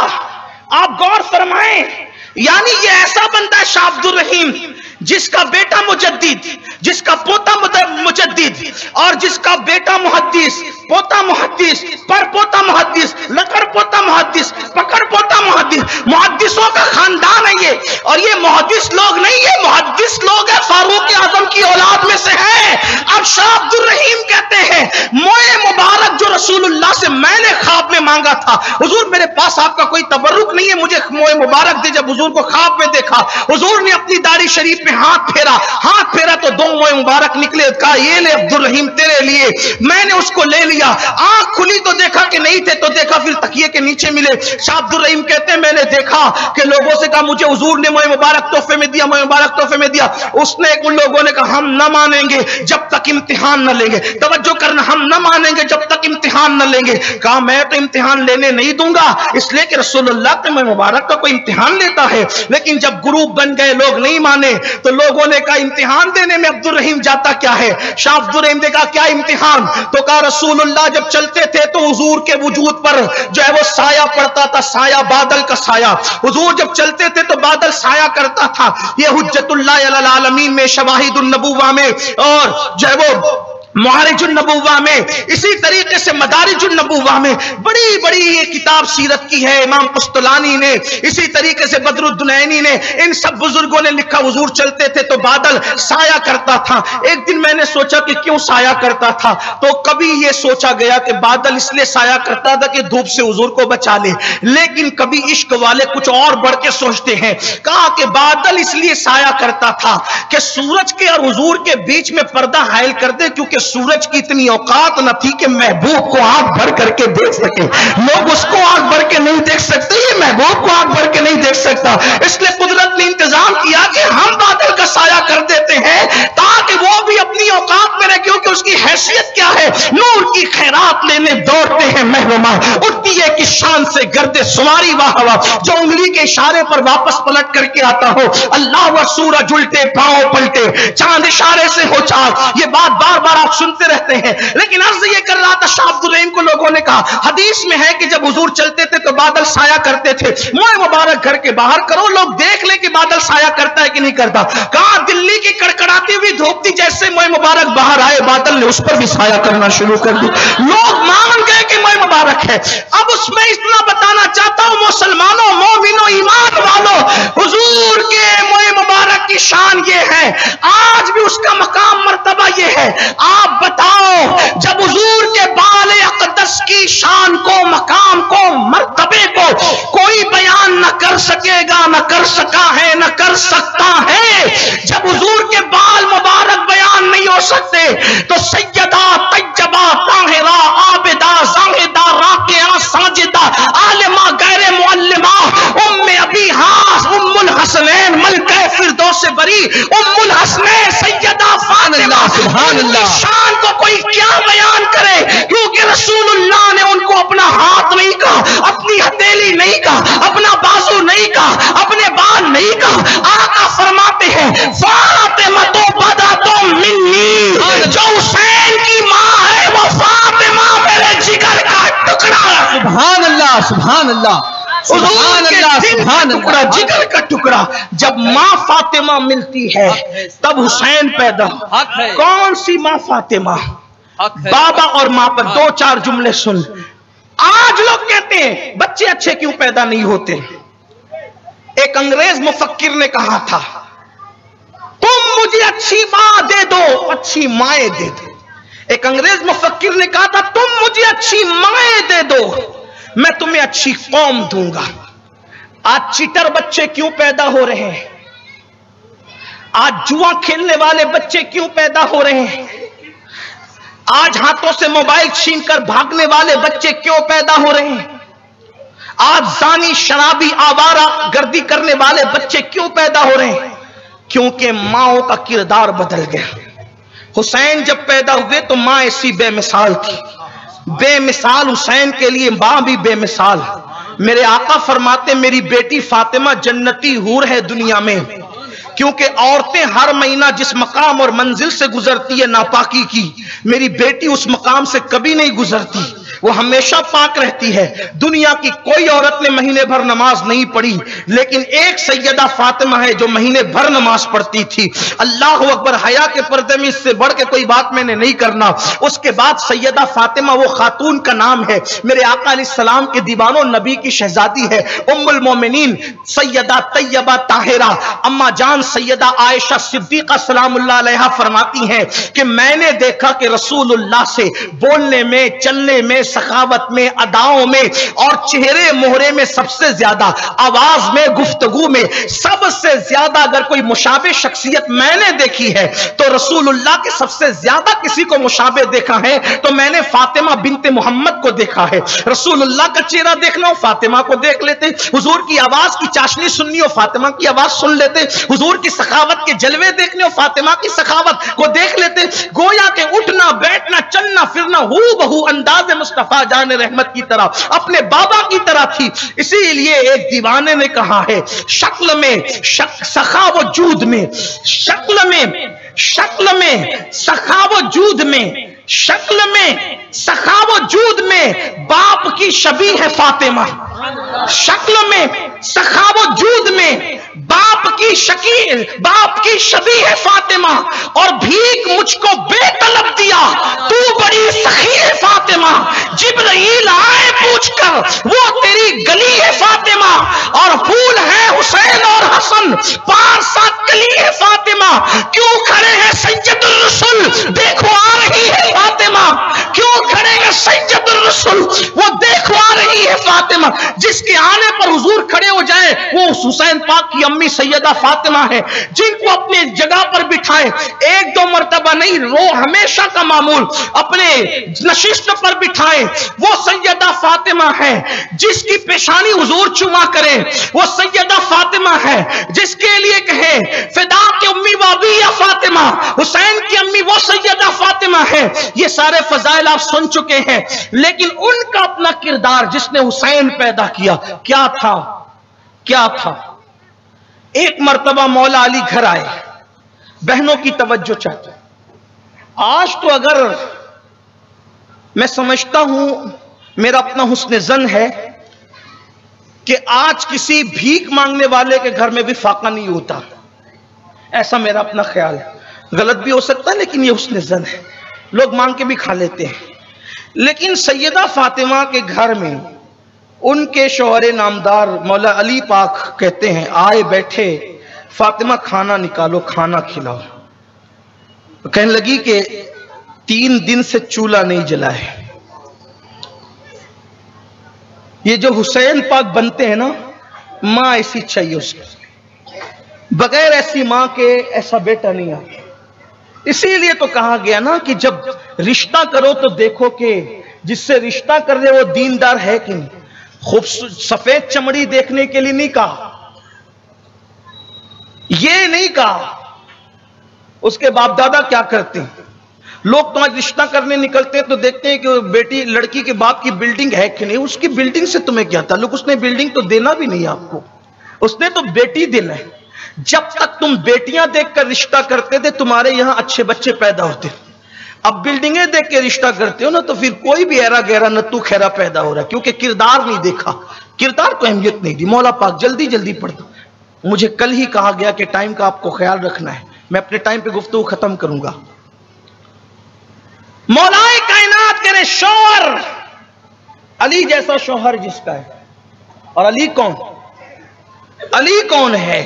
آپ غور فرمائیں، یعنی یہ ایسا بندہ ہے شاہ عبد الرحیم جس کا بیٹا مجدد، جس کا پوتا مجدد، اور جس کا بیٹا محدث، پوتا محدث، پر پوتا محدث، لکڑ پوتا محدث، پکڑ پوتا محدث، محدثوں کا خاندان ہے یہ۔ اور یہ محدث لوگ نہیں، یہ محدث لوگ ہیں، فاروق اعظم کی اولاد میں سے ہیں۔ اب شاہ عبد الرحیم کہتے ہیں موئے مبارک جو رسول اللہ سے میں نے خواب میں مانگا تھا، حضور میرے پاس آپ کا کوئی تبرک نہیں ہے، مجھے موئے مبارک دے۔ جب حضور کو خواب میں دیکھا، حضور نے اپنی داڑھی شریف میں ہاتھ پھیرا، ہاتھ پھیرا تو دو موئے مبارک نکلے، کہا یہ لے عبد الرحیم تیرے لیے۔ میں نے اس کو لے لیا، آنکھ کھلی تو دیکھا کہ نہیں تھے، تو دیکھا پھر تکیے کے نیچے ملے۔ شاہ عبد الرحیم کہتے ہیں میں نے دیکھا کہ لوگوں سے کہا مجھے حضور نے موئے مبارک تحفے میں دیا، موئے مبارک تحفے میں دیا۔ اس نے ان لوگوں نے کہا ہم نہ مانیں گے جب تک امتحان نہ لیں گے۔ توجہ کرنا، ہم نہ مانیں گے جب تک امتحان نہ لیں گے۔ کہا میں تو امتحان لینے نہیں دوں گا، اس لیے کہ رسول اللہ کے موئے مبارک کا کوئی امتحان لیتا ہے۔ لیکن جب گروپ بن گئے، لوگ نہیں مانے، تو لوگوں نے کہا امتحان دینے میں عبد الرحیم جاتا کیا ہے؟ شاہ عبد الرحیم نے کہا کیا امتحان؟ تو کہا رسول اللہ جب چلتے تھے تو حضور کے وجود پر جو ہے وہ سایہ پڑتا تھا، سایہ بادل کا سایہ۔ حضور جب چلتے تھے تو بادل سایہ کرتا تھا۔ یہ حجت اللہ علی العالمین میں، شواہد النبوہ میں، اور جو ہے وہ معارج النبوہ میں، اسی طریقے سے مدارج النبوہ میں بڑی بڑی یہ کتاب سیرت کی ہے، امام قسطلانی نے، اسی طریقے سے بدر الدنینی نے، ان سب بزرگوں نے لکھا حضور چلتے تھے تو بادل سایہ کرتا تھا۔ ایک دن میں نے سوچا کہ کیوں سایہ کرتا تھا، تو کبھی یہ سوچا گیا کہ بادل اس لیے سایہ کرتا تھا کہ دھوپ سے حضور کو بچا لے، لیکن کبھی عشق والے کچھ اور بڑھ کے سوچتے ہیں۔ کہا کہ بادل اس لیے سایہ کرتا تھا کہ سورج کے اور حضور کے بیچ میں پردہ حائل کر دے، کیونکہ سورج کی اتنی اوقات نہ تھی کہ محبوب کو آنکھ بھر کر کے دیکھ سکے۔ لوگ اس کو آنکھ بھر کے نہیں دیکھ سکتے، یہ محبوب کو آنکھ بھر کے نہیں دیکھ سکتا، اس لیے قدرت نے انتظام کیا کہ ہم بادل کا سایہ کر دیتے ہیں تاکہ وہ بھی اپنی اوقات میں رہے، کیونکہ اس کی حیثیت کیا ہے؟ نور کی خیرات لینے دوڑتے ہیں مہرما، اٹھتی ہے کہ شان سے گرد سواری واہ واہ، جو انگلی کے اشارے پر واپس پلٹ کر کے آتا ہو، اللہ و سورج الٹے پاؤں پلٹے، چاند اشارے سے ہو چار۔ یہ بات بار بار آپ سنتے رہتے ہیں، لیکن عرض یہ کر رہا تھا شاہ عبد الرحیم کو لوگوں نے کہا حدیث میں ہے کہ جب حضور چلتے تھے تو بادل سایہ کرتے تھے، موئے مبارک گھر کے باہر کرو، لوگ دیکھ لیں کہ بادل سایہ کرتا ہے کہ نہیں کرتا۔ کہا دلی کی کڑکڑاتی ہوئی دھوپ تھی، جیسے موئے مبارک باہر آئے بادل نے اس پر بھی سایہ کرنا شروع کر دی، لوگ مان گئے کہ موئے مبارک ہے۔ اب اس میں اتنا بتانا چاہتا ہوں مسلمانوں، مومنوں، ایمان والوں، حضور کے موئے مبارک کی شان یہ ہے، آج بھی اس کا مقام مرتبہ یہ ہے۔ آپ بتاؤ جب حضور کے بال اقدس کی شان کو، مقام کو، مرتبے کو کوئی بیان نہ کر سکے گا، نہ کر سکا ہے، نہ کر سکتا ہے، جب حضور کے بال مبارک بیان نہیں ہو سکتے تو سیدہ طیبہ طاہرہ عابدہ زاہدہ راکعہ ساجدہ عالمہ غیر معلمہ ام ابی ہاس ام الحسنین ملکہ فردوس بری ام الحسنین سیدہ فاطمہ، سبحان اللہ، شان کو کوئی کیا بیان کرے، کیونکہ رسول اللہ نے ان کو اپنا ہاتھ نہیں کہا، اپنی ہتھیلی نہیں کہا، اپنا بازو نہیں کہا، اپنے بال نہیں کہا۔ آقا فرماتے ہیں فاطمہ تو بدا تو منی، جو حسین کی ماں ہے وہ فاطمہ میرے جگر کا ٹکڑا۔ سبحان اللہ، سبحان اللہ، سبحان اللہ، سبحان ٹکڑا، جگر کا ٹکڑا۔ جب ماں فاطمہ ملتی ہے تب حسین پیدا۔ کون سی ماں فاطمہ؟ بابا اور ماں پر دو چار جملے سن۔ آج لوگ کہتے ہیں بچے اچھے کیوں پیدا نہیں ہوتے؟ ایک انگریز مفکر نے کہا تھا تم مجھے اچھی ماں دے دو، اچھی مائیں دے دو۔ ایک انگریز مفکر نے کہا تھا تم مجھے اچھی مائیں دے دو، میں تمہیں اچھی قوم دوں گا۔ آج چیٹر بچے کیوں پیدا ہو رہے ہیں؟ آج جوا کھیلنے والے بچے کیوں پیدا ہو رہے ہیں؟ آج ہاتھوں سے موبائل چھین کر بھاگنے والے بچے کیوں پیدا ہو رہے ہیں؟ آج زانی شرابی آوارہ گردی کرنے والے بچے کیوں پیدا ہو رہے ہیں؟ کیونکہ ماؤں کا کردار بدل گیا. حسین جب پیدا ہوئے تو ماں ایسی بے مثال تھی، بے مثال حسین کے لیے ماں بھی بے مثال. میرے آقا فرماتے میری بیٹی فاطمہ جنتی حور ہے دنیا میں، کیونکہ عورتیں ہر مہینہ جس مقام اور منزل سے گزرتی ہے ناپاکی کی، میری بیٹی اس مقام سے کبھی نہیں گزرتی، وہ ہمیشہ پاک رہتی ہے. دنیا کی کوئی عورت نے مہینے بھر نماز نہیں پڑھی، لیکن ایک سیدہ فاطمہ ہے جو مہینے بھر نماز پڑھتی تھی. اللہ اکبر. حیا کے پردے میں اس سے بڑھ کے کوئی بات میں نے نہیں کرنا. اس کے بعد سیدہ فاطمہ وہ خاتون کا نام ہے، میرے آقا علیہ السلام کے دیوانوں نبی کی شہزادی ہے، ام المومنین سیدہ طیبہ طاہرہ اما جان سیدہ عائشہ صدیقہ سلام اللہ علیہا فرماتی ہیں کہ میں نے دیکھا کہ رسول اللہ سے بولنے میں، چلنے میں، سخاوت میں، اداؤں میں اور چہرے مہرے میں سب سے زیادہ، آواز میں، گفتگو میں سب سے زیادہ اگر کوئی مشابہ شخصیت میں نے دیکھی ہے تو رسول اللہ کے سب سے زیادہ کسی کو مشابہ دیکھا ہے تو میں نے فاطمہ بنت محمد کو دیکھا ہے. رسول اللہ کا چہرہ دیکھنا ہو فاطمہ کو دیکھ لیتے، حضور کی آواز کی چاشنی سننی ہو فاطمہ کی آواز سن لیتے، حضور کی سخاوت کے جلوے دیکھنے ہو فاطمہ کی سخاوت کو دیکھ لیتے. گویا کہ اٹھنا بیٹھنا چلنا پھرنا ہو بہو انداز مصطفیٰ جان رحمت کی طرح اپنے بابا کی طرح تھی. اسی لیے ایک دیوانے نے کہا ہے شکل میں سخا و جود میں، شکل میں شکل میں سخا و جود میں، شکل میں سخا و جود میں باپ کی شبیہ ہے فاطمہ، شکل میں سخا و جود میں باپ کی شکیل باپ کی شبیہ ہے فاطمہ، اور بھیک مجھ کو بے طلب دیا تو بڑی سخی ہے فاطمہ. جبرائیل آئے پوچھ کر وہ تیری گلی ہے فاطمہ، اور پھول ہے حسین اور حسن پارسا کلی ہے فاطمہ. کیوں کھڑے ہیں سید الرسل دیکھو آ رہی ہے فاطمہ، کیوں کھڑے ہیں سید الرسل وہ دیکھو آ رہی ہے فاطمہ. جس کے آنے پر حضور کھڑے ہو جائیں وہ حسین پاک کی امی سیدہ فاطمہ ہے. جن کو اپنے جگہ پر بٹھائے ایک دو مرتبہ نہیں، رو ہمیشہ کا معمول اپنے نشست پر بٹھائے وہ سیدہ فاطمہ ہے. جس کی پیشانی حضور چما کرے وہ سیدہ فاطمہ ہے. جس کے لیے کہے فدا کے امی وابی یا فاطمہ، حسین کی امی وہ سیدہ فاطمہ ہے. یہ سارے فضائل آپ سن چکے ہیں، لیکن ان کا اپنا کردار جس نے حسین پیدا کیا کیا تھا کیا تھا ایک مرتبہ مولا علی گھر آئے، بہنوں کی توجہ چاہتے. آج تو اگر میں سمجھتا ہوں میرا اپنا حسن ظن ہے کہ آج کسی بھیک مانگنے والے کے گھر میں بھی فاقہ نہیں ہوتا، ایسا میرا اپنا خیال ہے. غلط بھی ہو سکتا ہے لیکن یہ حسن ظن ہے، لوگ مانگ کے بھی کھا لیتے ہیں. لیکن سیدہ فاطمہ کے گھر میں ان کے شوہر نامدار مولا علی پاک کہتے ہیں آئے بیٹھے فاطمہ کھانا نکالو کھانا کھلاؤ. کہنے لگی کہ تین دن سے چولہا نہیں جلا ہے. یہ جو حسین پاک بنتے ہیں نا ماں ایسی چاہیے اس کو، بغیر ایسی ماں کے ایسا بیٹا نہیں آتا. اسی لیے تو کہا گیا نا کہ جب رشتہ کرو تو دیکھو کہ جس سے رشتہ کر رہے وہ دیندار ہے کہ نہیں. خوبصورت سفید چمڑی دیکھنے کے لیے نہیں کہا، یہ نہیں کہا اس کے باپ دادا کیا کرتے ہیں. لوگ تو آج رشتہ کرنے نکلتے ہیں تو دیکھتے ہیں کہ بیٹی لڑکی کے باپ کی بلڈنگ ہے کہ نہیں. اس کی بلڈنگ سے تمہیں کیا تعلق، اس نے بلڈنگ تو دینا بھی نہیں آپ کو، اس نے تو بیٹی دینا ہے. جب تک تم بیٹیاں دیکھ کر رشتہ کرتے تھے تمہارے یہاں اچھے بچے پیدا ہوتے. اب بلڈنگیں دیکھ کے رشتہ کرتے ہو نا تو پھر کوئی بھی ایرا گہرا نتو خیرا پیدا ہو رہا ہے، کیونکہ کردار نہیں دیکھا، کردار کو اہمیت نہیں دی. مولا پاک جلدی جلدی پڑھتا. مجھے کل ہی کہا گیا کہ ٹائم کا آپ کو خیال رکھنا ہے، میں اپنے ٹائم پہ گفتگو ختم کروں گا. مولا کائنات کرے شوہر علی جیسا شوہر جس کا ہے. اور علی کون؟ علی کون ہے؟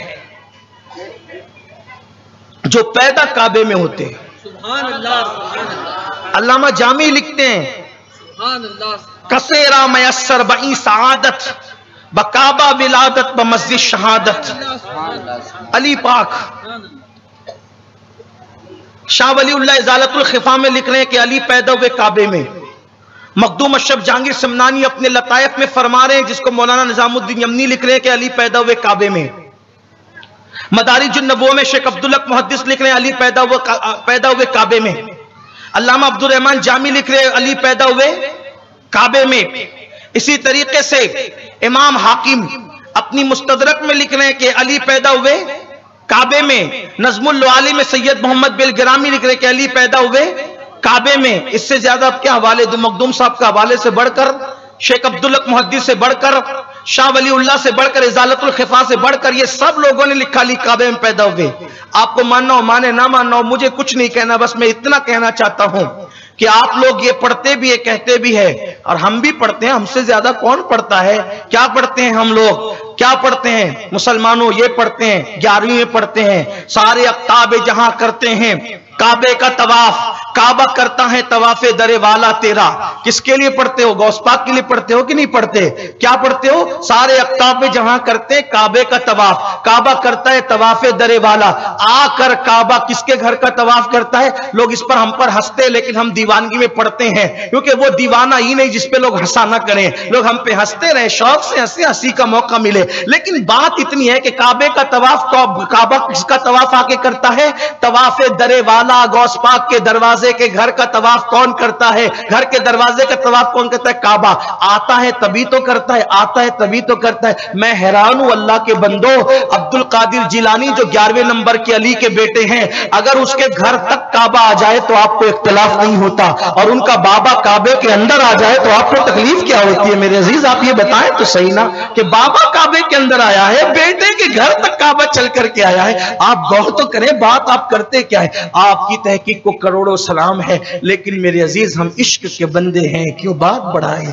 جو پیدا کعبے میں ہوتے ہیں. سبحان اللہ. علامہ جامی لکھتے ہیں سبحان اللہ. کسیرا میسر بئی سعادت بکعبہ ولادت بمسجد شہادت. علی پاک شاہ ولی اللہ ازالت الخفا میں لکھ رہے ہیں کہ علی پیدا ہوئے کعبے میں مخدوم اشرف جہانگیر سمنانی اپنے لطائف میں فرما رہے ہیں، جس کو مولانا نظام الدین یمنی لکھ رہے ہیں کہ علی پیدا ہوئے کعبے میں۔ مدارج النبوہ میں شیخ عبدالحق محدث لکھ رہے ہیں علی پیدا ہوئے پیدا ہوئے کعبے میں۔ علامہ عبد الرحمن جامی لکھ رہے ہیں علی پیدا ہوئے کعبے میں۔ اسی طریقے سے امام حاکم اپنی مستدرک میں لکھ رہے ہیں کہ علی پیدا ہوئے کعبے میں۔ نظم العالی میں سید محمد بل گرامی لکھ رہے ہیں کہ علی پیدا ہوئے کعبے میں۔ اس سے زیادہ اب کیا حوالے دو؟ مخدوم صاحب کا حوالے سے بڑھ کر، شیخ عبدالحق محدث سے بڑھ کر، شاہ ولی اللہ سے بڑھ کر، ازالت الخفا سے بڑھ کر، یہ سب لوگوں نے لکھا علی کعبے میں پیدا ہوئے۔ آپ کو ماننا ہو مانے، نہ ماننا ہو، مجھے کچھ نہیں کہنا، بس میں اتنا کہنا چاہتا ہوں کہ آپ لوگ یہ پڑھتے بھی ہے، کہتے بھی ہے، اور ہم بھی پڑھتے ہیں۔ ہم سے زیادہ کون پڑھتا ہے؟ کیا پڑھتے ہیں ہم لوگ؟ کیا پڑھتے ہیں مسلمانوں؟ یہ پڑھتے ہیں، گیارہویں میں پڑھتے ہیں، سارے اقطاب جہاں کرتے ہیں کعبے کا طواف، کعبہ کرتا ہے طواف در والا تیرا۔ کس کے لیے پڑھتے ہو؟ غوث پاک کے لیے پڑھتے ہو کہ نہیں پڑھتے؟ کیا پڑھتے ہو؟ سارے اقطاب جہاں کرتے ہیں کعبے کا طواف، کعبہ کرتا ہے طواف در والا۔ آ کر کعبہ کس کے گھر کا طواف کرتا ہے؟ لوگ اس پر ہم پر ہنستے، لیکن ہم دیوانگی میں پڑھتے ہیں، کیونکہ وہ دیوانہ ہی نہیں جس پہ لوگ ہنسا نہ کریں۔ لوگ ہم پہ ہنستے رہے، شوق سے ہنسے، ہنسی کا موقع ملے، لیکن بات اتنی ہے کہ کعبے کا طواف، کعبہ کس کا طواف آ کے کرتا ہے؟ طواف در والا۔ غوث پاک کے دروازے کے گھر کا طواف کون کرتا ہے؟ گھر کے دروازے کا طواف کون کرتا ہے؟ کعبہ۔ آتا ہے تبھی تو کرتا ہے، آتا ہے تبھی تو کرتا ہے۔ میں حیران ہوں اللہ کے بندو، عبد القادر جیلانی جو گیارہویں نمبر کے علی کے بیٹے ہیں، اگر اس کے گھر تک کعبہ آ جائے تو آپ کو اختلاف نہیں ہوتا، اور ان کا بابا کعبے کے اندر آ جائے تو آپ کو تکلیف کیا ہوتی ہے؟ میرے عزیز آپ یہ بتائیں تو صحیح نا، کہ بابا کعبے کے اندر آیا ہے، بیٹے کے گھر تک کعبہ چل کر کے آیا ہے۔ آپ غور تو کریں، بات آپ کرتے کیا ہے؟ آپ کی تحقیق کو کروڑوں سلام ہے، لیکن میرے عزیز ہم عشق کے بندے ہیں، کیوں بات بڑھائیں؟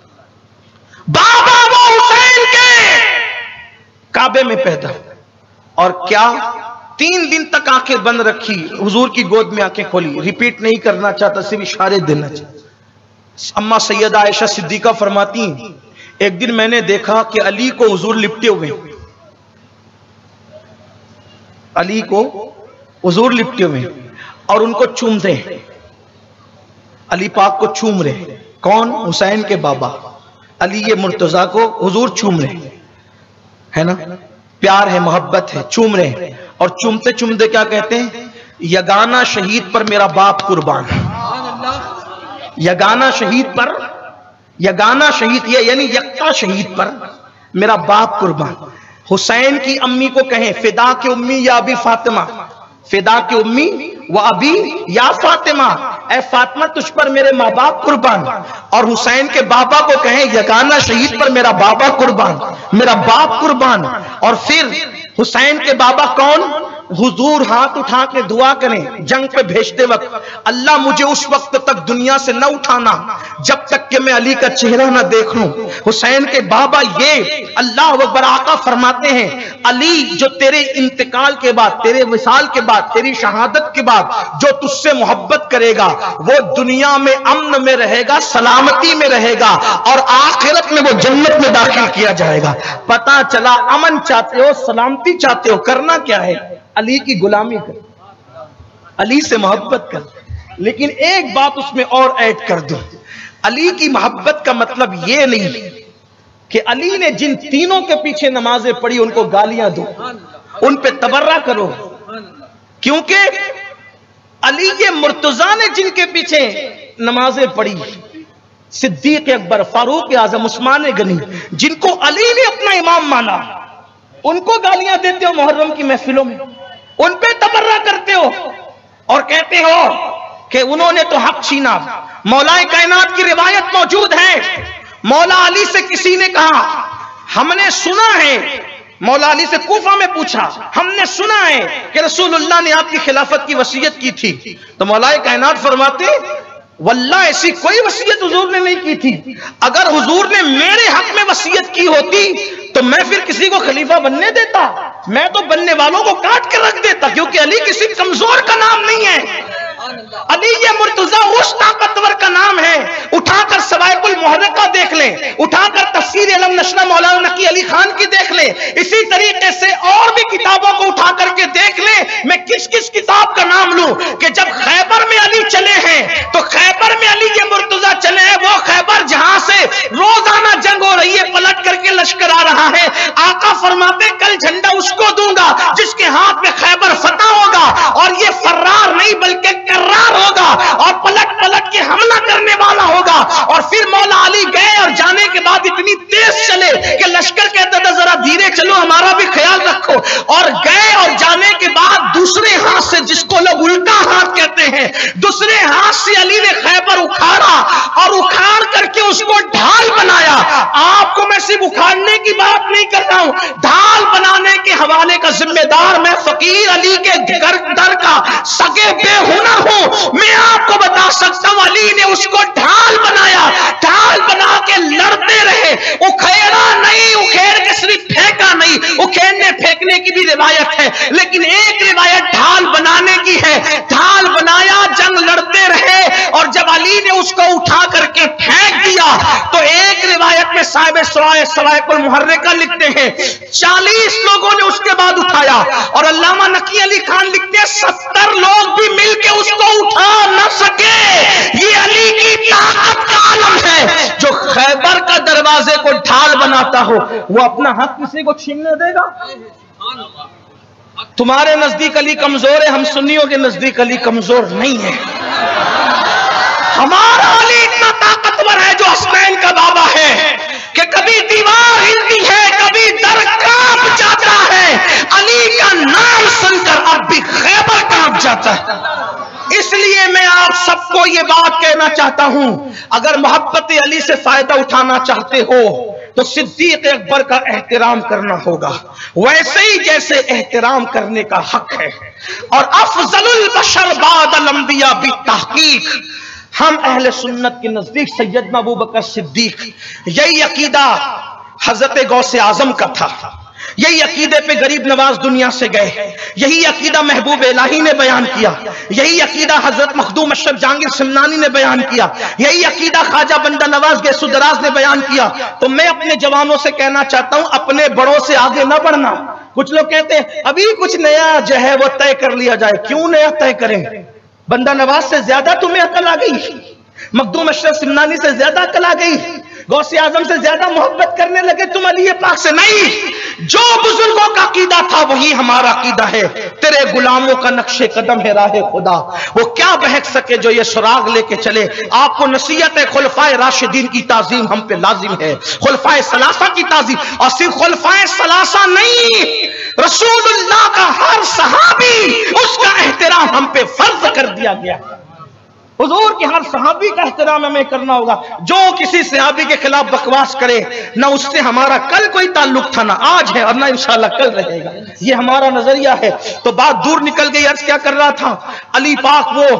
بابا وہ حسین کے کعبے میں پیدا، اور کیا تین دن تک آنکھیں بند رکھی، حضور کی گود میں آنکھیں کھولی۔ ریپیٹ نہیں کرنا چاہتا، صرف اشارے دینا چاہتا۔ اما سیدہ عائشہ صدیقہ فرماتی ہیں، ایک دن میں نے دیکھا کہ علی کو حضور لپٹے ہوئے، علی کو حضور لپٹے ہوئے اور ان کو چومتے ہیں، علی پاک کو چوم رہے۔ کون؟ حسین کے بابا علی مرتضیٰ کو حضور چوم رہے ہے نا، پیار ہے، محبت ہے، چوم رہے، اور چومتے چومتے کیا کہتے ہیں؟ یگانہ شہید پر میرا باپ قربان۔ یگانہ شہید پر، یگانہ شہید یہ یعنی یکتا شہید پر میرا باپ قربان۔ حسین کی امی کو کہیں فدا کے امی یا ابی فاطمہ، فدا کی امی و ابی یا فاطمہ، اے فاطمہ تجھ پر میرے ماں باپ قربان۔ اور حسین کے بابا کو کہیں یگانہ شہید پر میرا بابا قربان، میرا باپ قربان۔ اور پھر حسین کے بابا کون؟ حضور ہاتھ اٹھا کے دعا کریں جنگ پہ بھیجتے وقت، اللہ مجھے اس وقت تک دنیا سے نہ اٹھانا جب تک کہ میں علی کا چہرہ نہ دیکھ لوں۔ حسین کے بابا یہ اللہ اکبر آقا فرماتے ہیں، علی جو تیرے انتقال کے بعد، تیرے وصال کے بعد، تیری شہادت کے بعد جو تجھ سے محبت کرے گا وہ دنیا میں امن میں رہے گا، سلامتی میں رہے گا، اور آخرت میں وہ جنت میں داخل کیا جائے گا۔ پتہ چلا امن چاہتے ہو، سلامتی چاہتے ہو، کرنا کیا ہے؟ علی کی غلامی کر، علی سے محبت کر۔ لیکن ایک بات اس میں اور ایڈ کر دوں، علی کی محبت کا مطلب یہ نہیں کہ علی نے جن تینوں کے پیچھے نمازیں پڑھی ان کو گالیاں دو، ان پہ تبرہ کرو، کیونکہ علی مرتضیٰ نے جن کے پیچھے نمازیں پڑھی، صدیق اکبر، فاروق اعظم، عثمان غنی، جن کو علی نے اپنا امام مانا، ان کو گالیاں دیتے ہو محرم کی محفلوں میں، ان پہ تبرہ کرتے ہو اور کہتے ہو کہ انہوں نے تو حق چھینا۔ مولا کائنات کی روایت موجود ہے، مولا علی سے کسی نے کہا ہم نے سنا ہے، مولا علی سے کوفہ میں پوچھا ہم نے سنا ہے کہ رسول اللہ نے آپ کی خلافت کی وصیت کی تھی، تو مولا کائنات فرماتے واللہ ایسی کوئی وصیت حضور نے نہیں کی تھی، اگر حضور نے میرے حق میں وصیت کی ہوتی تو میں پھر کسی کو خلیفہ بننے دیتا، میں تو بننے والوں کو کاٹ کے رکھ دیتا، کیونکہ علی کسی کمزور کا نام نہیں ہے، علی یہ مرتضیٰ اس طاقتور کا نام ہے۔ اٹھا کر سوائق المحرقہ دیکھ لیں، اٹھا کر تفسیر علم نشرہ مولانا نقی علی خان کی دیکھ لیں، اسی طریقے سے اور بھی کتابوں کو اٹھا کر کے دیکھ لیں۔ میں کس کس کتاب کا نام لوں کہ جب خیبر میں علی چلے ہیں تو خیبر میں علی یہ مرتضیٰ چلے ہیں، وہ اور پھر مولا علی گئے اور جانے کے بعد اتنی تیز چلے کہ لشکر کہتا تھا ذرا دھیرے چلو ہمارا بھی خیال رکھو، اور گئے اور جانے کے بعد دوسرے ہاتھ سے، جس کو لوگ الٹا ہاتھ کہتے ہیں، دوسرے ہاتھ سے علی نے خیبر اکھاڑا اور اکھاڑ کر کے اس کو ڈھال بنایا۔ آپ کو میں صرف اکھاڑنے کی بات نہیں کر رہا ہوں، ڈھال بنانے کے حوالے کا ذمہ دار میں فقیر علی کے گھر در کا سگے بے ہنر ہوں۔ میں آپ کو بتا سکتا ہوں علی نے اس کو ڈھال بنایا، ڈھال بنا کے لڑتے رہے، اکھیڑا نہیں، اکھیڑ کے صرف پھینکا نہیں، اکھیڑنے پھینکنے کی بھی روایت ہے، لیکن ایک روایت ڈھال بنانے کی ہے۔ ڈھال بنایا، جنگ لڑتے رہے، اور جب علی نے اس کو اٹھا کر کے پھینک دیا تو ایک روایت میں صاحب سوائق المحرکہ لکھتے ہیں چالیس لوگوں نے اس کے بعد اٹھایا، اور علامہ نقی علی خان لکھتے ہیں ستر لوگ بھی مل کے اس کو اٹھا نہ سکے۔ یہ علی کی طاقت کا عالم ہے۔ جو خیبر کا دروازے کو ڈھال بناتا ہو وہ اپنا حق کسی کو چھیننے دے گا؟ تمہارے نزدیک علی کمزور ہے، ہم سنیوں کے نزدیک علی کمزور نہیں ہے۔ ہمارا علی اتنا طاقتور ہے جو حسنین کا بابا ہے کہ کبھی دیوار ہلتی ہے، کبھی در کانپ جاتا ہے۔ علی کا نام سن کر اب بھی خیبر کانپ جاتا ہے۔ اس لیے میں آپ سب کو یہ بات کہنا چاہتا ہوں، اگر محبت علی سے فائدہ اٹھانا چاہتے ہو تو صدیق اکبر کا احترام کرنا ہوگا، ویسے ہی جیسے احترام کرنے کا حق ہے۔ اور افضل البشر بعد الانبیاء بالتحقیق، ہم اہل سنت کے نزدیک سیدنا ابوبکر صدیق، یہی عقیدہ حضرت غوث اعظم کا تھا، یہی عقیدے پہ غریب نواز دنیا سے گئے، یہی عقیدہ محبوب الہی نے بیان کیا، یہی عقیدہ حضرت مخدوم اشرف جہانگیر سمنانی نے بیان کیا، یہی عقیدہ خواجہ بندہ نواز گیسو دراز نے بیان کیا۔ تو میں اپنے جوانوں سے کہنا چاہتا ہوں اپنے بڑوں سے آگے نہ بڑھنا۔ کچھ لوگ کہتے ہیں ابھی کچھ نیا جو ہے وہ طے کر لیا جائے، کیوں نیا طے کریں؟ بندہ نواز سے زیادہ تمہیں عقل آ گئی، مخدوم اشرف سمنانی سے زیادہ عقل آ گئی، غوث اعظم سے زیادہ محبت کرنے لگے تم علی پاک سے؟ نہیں، جو بزرگوں کا عقیدہ تھا وہی ہمارا عقیدہ ہے۔ تیرے غلاموں کا نقش قدم ہے راہ خدا، وہ کیا بہک سکے جو یہ سراغ لے کے چلے۔ آپ کو نصیحت ہے، خلفائے راشدین کی تعظیم ہم پہ لازم ہے، خلفائے ثلاثہ کی تعظیم، اور صرف خلفائے ثلاثہ نہیں، رسول اللہ کا ہر صحابی اس کا احترام ہم پہ فرض کر دیا گیا۔ حضور کے ہر صحابی کا احترام ہمیں کرنا ہوگا۔ جو کسی صحابی کے خلاف بکواس کرے، نہ اس سے ہمارا کل کوئی تعلق تھا، نہ آج ہے، اور نہ انشاءاللہ کل رہے گا، یہ ہمارا نظریہ ہے۔ تو بات دور نکل گئی، عرض کیا کر رہا تھا؟ علی پاک وہ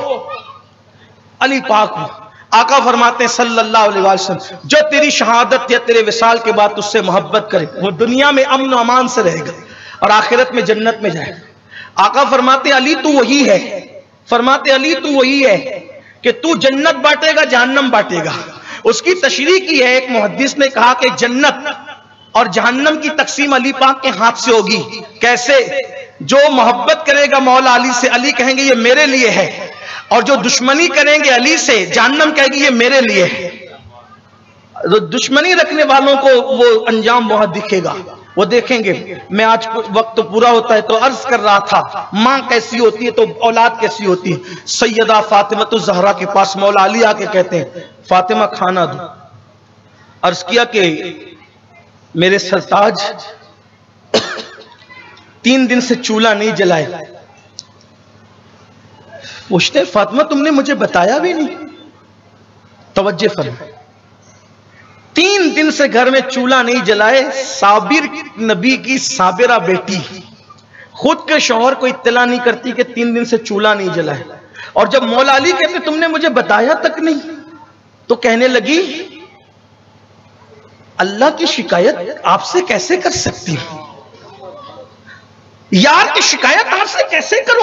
علی پاک وہ آقا فرماتے ہیں صلی اللہ علیہ وسلم جو تیری شہادت یا تیرے وصال کے بعد اس سے محبت کرے وہ دنیا میں امن و امان سے رہے گا اور آخرت میں جنت میں جائے گا۔ آقا فرماتے علی تو وہی ہے، فرماتے علی تو وہی ہے کہ تو جنت بانٹے گا جہنم بانٹے گا۔ اس کی تشریح کی ہے، ایک محدث نے کہا کہ جنت اور جہنم کی تقسیم علی پاک کے ہاتھ سے ہوگی۔ کیسے؟ جو محبت کرے گا مولا علی سے، علی کہیں گے یہ میرے لیے ہے، اور جو دشمنی کریں گے علی سے، جہنم کہے گی یہ میرے لیے ہے۔ دشمنی رکھنے والوں کو وہ انجام بہت دکھے گا، وہ دیکھیں گے۔ میں آج وقت تو پورا ہوتا ہے تو عرض کر رہا تھا ماں کیسی ہوتی ہے تو اولاد کیسی ہوتی ہے۔ سیدہ فاطمہ الزہرا کے پاس مولا علی آ کے کہتے ہیں فاطمہ کھانا دو۔ عرض کیا کہ میرے سرتاج تین دن سے چولہا نہیں جلائے۔ پوچھتے فاطمہ تم نے مجھے بتایا بھی نہیں؟ توجہ فرمائیں، تین دن سے گھر میں چولہا نہیں جلائے، صابر نبی کی صابرہ بیٹی خود کے شوہر کو اطلاع نہیں کرتی کہ تین دن سے چولہا نہیں جلائے، اور جب مولا علی کہتے تم نے مجھے بتایا تک نہیں، تو کہنے لگی اللہ کی شکایت آپ سے کیسے کر سکتی ہوں، یار کی شکایت آپ سے کیسے کروں،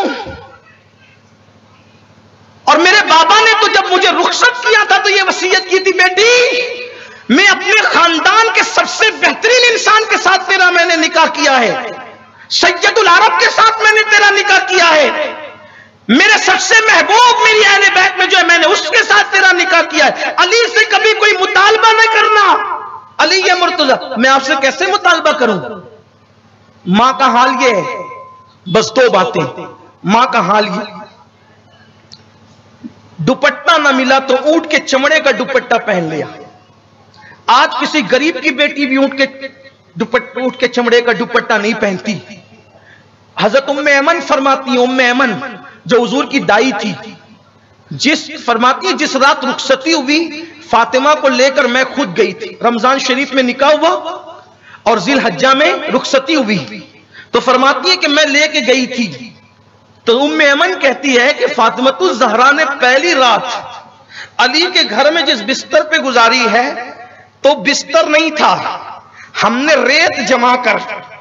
اور میرے بابا نے تو جب مجھے رخصت کیا تھا تو یہ وصیت کی تھی بیٹی میں اپنے خاندان کے سب سے بہترین انسان کے ساتھ تیرا میں نے نکاح کیا ہے، سید العرب کے ساتھ میں نے تیرا نکاح کیا ہے، میرے سب سے محبوب میری اہل بیت میں جو ہے میں نے اس کے ساتھ تیرا نکاح کیا ہے، علی سے کبھی کوئی مطالبہ نہ کرنا۔ علی یہ مرتضی میں آپ سے کیسے مطالبہ کروں؟ ماں کا حال یہ ہے، بس دو باتیں، ماں کا حال یہ दुपट्टा ना मिला तो ऊंट के चमड़े का दुपट्टा पहन लिया। आज किसी गरीब की बेटी भी ऊंट के दुपट्टे ऊंट के चमड़े का दुपट्टा नहीं पहनती। हजरत उम्मे ऐमन फरमाती है, उम्मे ऐमन जो हुजूर की दाई थी, जिस फरमाती है जिस रात रुखसती हुई फातिमा को लेकर मैं खुद गई थी। रमजान शरीफ में निकाह हुआ और जिल हज्जा में रुखसती हुई, तो फरमाती है कि मैं लेके गई थी। तो उम्मे ऐमन कहती है कि फातिमतुज़ ज़हरा ने पहली रात अली के घर में जिस बिस्तर पे गुजारी है तो बिस्तर नहीं था, हमने रेत जमा कर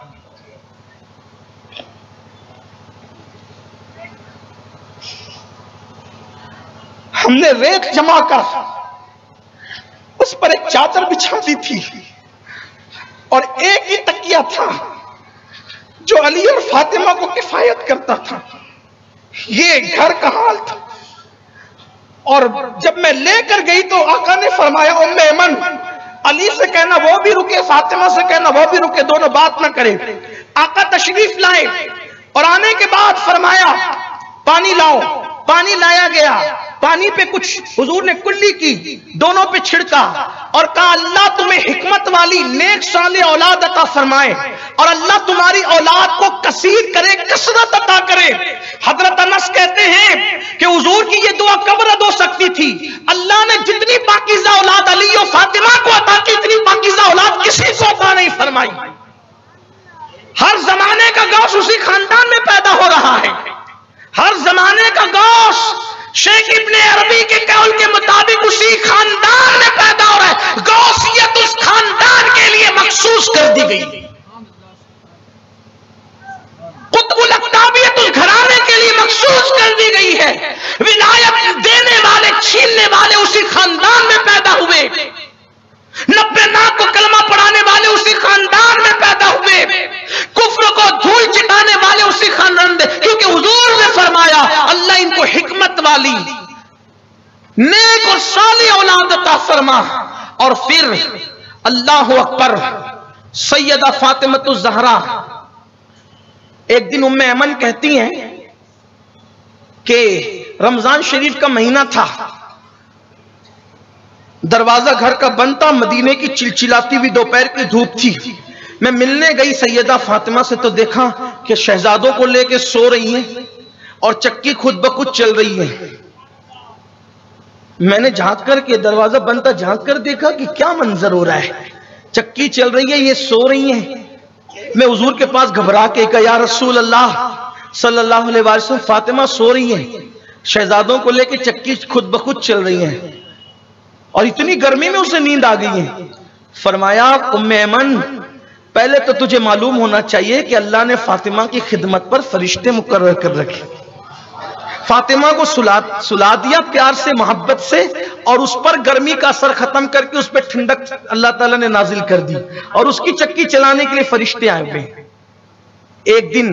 हमने रेत जमा कर उस पर एक चादर बिछा दी थी और एक ही तकिया था जो अली और फातिमा को किफायत करता था। ये घर का हाल था। और जब मैं लेकर गई तो आका ने फरमाया, उम्मे ऐमन अली से कहना वो भी रुके, फातिमा से कहना वो भी रुके, दोनों बात ना करें। आका तशरीफ लाए और आने के बाद फरमाया पानी लाओ। पानी लाया गया, पानी पे कुछ हुजूर ने कुल्ली की, दोनों पे छिड़का और कहा अल्लाह तुम्हें हिकमत वाली नेक साले औलाद अता फरमाए और अल्लाह तुम्हारी औलाद को कसीर करे, कसरत अता करे। हजरत अनस कहते हैं कि हुजूर की ये दुआ कब रद हो सकती थी? अल्लाह ने जितनी पाकीज़ा औलाद अली और फातिमा को अता की, इतनी पाकीज़ा औलाद किसी को अता नहीं फरमाई। हर जमाने का गौस उसी खानदान में पैदा हो रहा है। हर जमाने का गौस शेख इब्ने अरबी के कौल के मुताबिक उसी खानदान में पैदा हो रहा है। गौसियत उस खानदान के लिए मखसूस कर दी गई। कुतुबुल अक्ताबियत उस घराने के लिए मखसूस कर दी गई है। विलायत देने वाले, छीनने वाले उसी खानदान में पैदा हुए। नब्बे नाक को कलमा पढ़ाने वाले उसी खानदान में पैदा हुए। कुफ्र को धूल चिटाने वाले उसी खानदान में, क्योंकि हुजूर ने फरमाया अल्लाह इनको हिकमत वाली नेक और साली औलाद अता फरमा। और फिर अल्लाह अकबर, सैयदा फातिमतुज़ ज़हरा एक दिन उम्मे ऐमन कहती हैं कि रमजान शरीफ का महीना था, दरवाजा घर का बंद था, मदीने की चिलचिलाती हुई दोपहर की धूप थी। मैं मिलने गई सैयदा फातिमा से तो देखा कि शहजादों को लेके सो रही हैं और चक्की खुद ब खुद चल रही है। मैंने झांक कर के, दरवाजा बंद था, झांक कर देखा कि क्या मंजर हो रहा है। चक्की चल रही है, ये सो रही हैं। मैं हुजूर के पास घबरा के कहा, या रसूल अल्लाह सल्लल्लाहु अलैहि वसल्लम, फातिमा सो रही है, शहजादों को लेके चक्की खुद ब खुद चल रही है और इतनी गर्मी में उसे नींद आ गई है। फरमाया उम्मे ऐमन, पहले तो तुझे मालूम होना चाहिए कि अल्लाह ने फातिमा की खिदमत पर फरिश्ते मुकर्रर कर रखे। फातिमा को सुला सुला दिया प्यार से, मोहब्बत से, और उस पर गर्मी का असर खत्म करके उस पर ठंडक अल्लाह ताला ने नाजिल कर दी और उसकी चक्की चलाने के लिए फरिश्ते आए हुए। एक दिन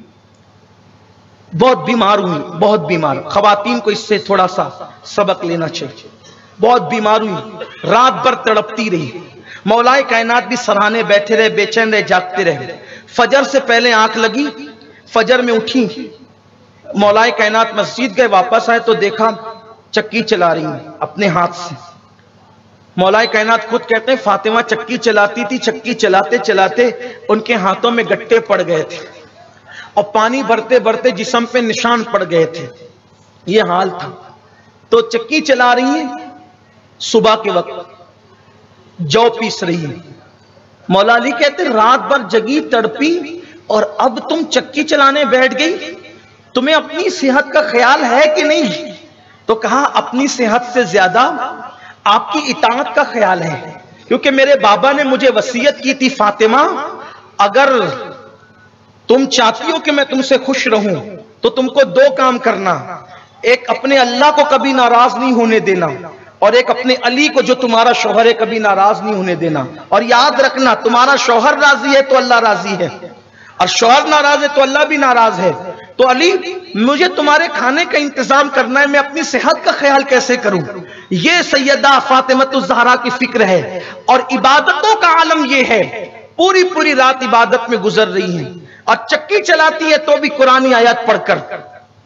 बहुत बीमार हुई, बहुत बीमार। खवातीन को इससे थोड़ा सा सबक लेना चाहिए। बहुत बीमार हुई, रात भर तड़पती रही। मौलाए कायनात भी सराहने बैठे रहे, बेचैन रहे, जागते रहे। फजर से पहले आंख लगी, फजर में उठी, मौलाए कायनात मस्जिद गए, वापस आए तो देखा चक्की चला रही हैं अपने हाथ से। मौलाए कायनात खुद कहते हैं फातिमा चक्की चलाती थी, चक्की चलाते चलाते उनके हाथों में गट्टे पड़ गए थे और पानी भरते भरते जिस्म पे निशान पड़ गए थे। ये हाल था। तो चक्की चला रही है, सुबह के वक्त जौ पीस रही है। मौला अली कहते रात भर जगी, तड़पी, और अब तुम चक्की चलाने बैठ गई, तुम्हें अपनी सेहत का ख्याल है कि नहीं? तो कहा अपनी सेहत से ज्यादा आपकी इताअत का ख्याल है, क्योंकि मेरे बाबा ने मुझे वसीयत की थी, फातिमा अगर तुम चाहती हो कि मैं तुमसे खुश रहूं तो तुमको दो काम करना, एक अपने अल्लाह को कभी नाराज नहीं होने देना, और एक अपने अली को जो तुम्हारा शौहर है कभी नाराज नहीं होने देना। और याद रखना, तुम्हारा शौहर राजी है तो अल्लाह राजी है, और शौहर नाराज है तो अल्लाह भी नाराज है। तो अली, मुझे तुम्हारे खाने का इंतजाम करना है, मैं अपनी सेहत का ख्याल कैसे करूं? ये सैयदा फातिमतुज़ ज़हरा की फिक्र है। और इबादतों का आलम ये है, पूरी पूरी रात इबादत में गुजर रही है और चक्की चलाती है तो भी कुरानी आयत पढ़कर।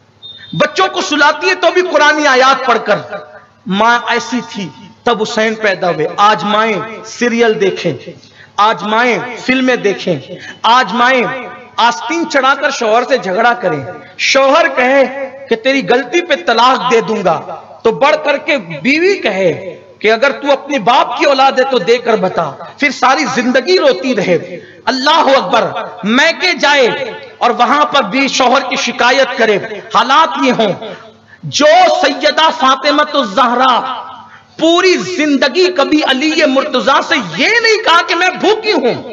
بچوں کو سلاتی ہے تو بھی قرآنی آیات پڑھ کر. ماں ایسی تھی تب حسین پیدا ہوئے. آج مائیں سیریل دیکھیں, آج مائیں فلمیں دیکھیں, آج مائیں آستین چڑھا کر شوہر سے جھگڑا کریں. شوہر کہے کہ تیری غلطی پہ طلاق دے دوں گا تو بڑھ کر کے بیوی کہے کہ اگر تو اپنے باپ کی اولاد ہے تو دے کر بتا. پھر ساری زندگی روتی رہے. اللہ اکبر, میکے جائے اور وہاں پر بھی شوہر کی شکایت کرے. حالات یہ ہوں, جو سیدہ فاطمہ الزہرا پوری زندگی کبھی علی مرتضیٰ سے یہ نہیں کہا کہ میں بھوکی ہوں,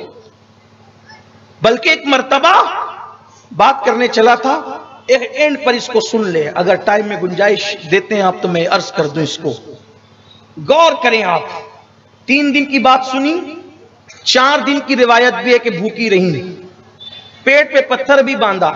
بلکہ ایک مرتبہ بات کرنے چلا تھا. ایک اینڈ پر اس کو سن لے, اگر ٹائم میں گنجائش دیتے ہیں آپ تو میں عرض کر دوں, اس کو غور کریں آپ. تین دن کی بات سنی, چار دن کی روایت بھی ہے کہ بھوکی رہی, پیٹ پہ پتھر بھی باندھا,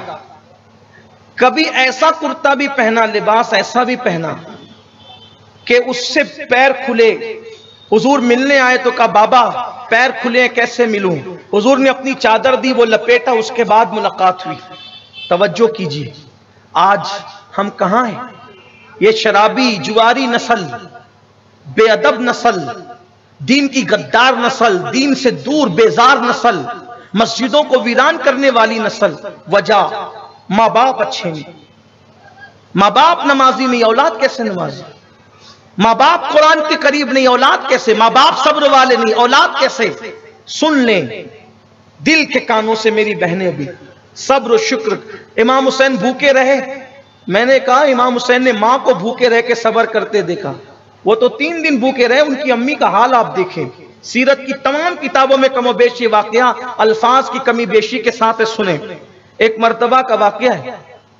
کبھی ایسا کرتا بھی پہنا, لباس ایسا بھی پہنا کہ اس سے پیر کھلے. حضور ملنے آئے تو کہا بابا پیر کھلے کیسے ملوں؟ حضور نے اپنی چادر دی, وہ لپیٹا, اس کے بعد ملاقات ہوئی. توجہ کیجیے, آج ہم کہاں ہیں؟ یہ شرابی جواری نسل, بے ادب نسل, دین کی غدار نسل, دین سے دور بیزار نسل, مسجدوں کو ویران کرنے والی نسل. وجہ ماں باپ اچھے نہیں, ماں باپ نمازی نہیں, اولاد کیسے نمازی؟ ماں باپ قرآن کے قریب نہیں, اولاد کیسے؟ ماں باپ صبر والے نہیں, اولاد کیسے؟ سن لیں دل کے کانوں سے میری بہنیں بھی, صبر و شکر. امام حسین بھوکے رہے, میں نے کہا امام حسین نے ماں کو بھوکے رہ کے صبر کرتے دیکھا, وہ تو تین دن بھوکے رہے. ان کی امی کا حال آپ دیکھیں, سیرت کی تمام کتابوں میں کم و بیش یہ واقعہ الفاظ کی کمی بیشی کے ساتھ سنیں. ایک مرتبہ کا واقعہ ہے,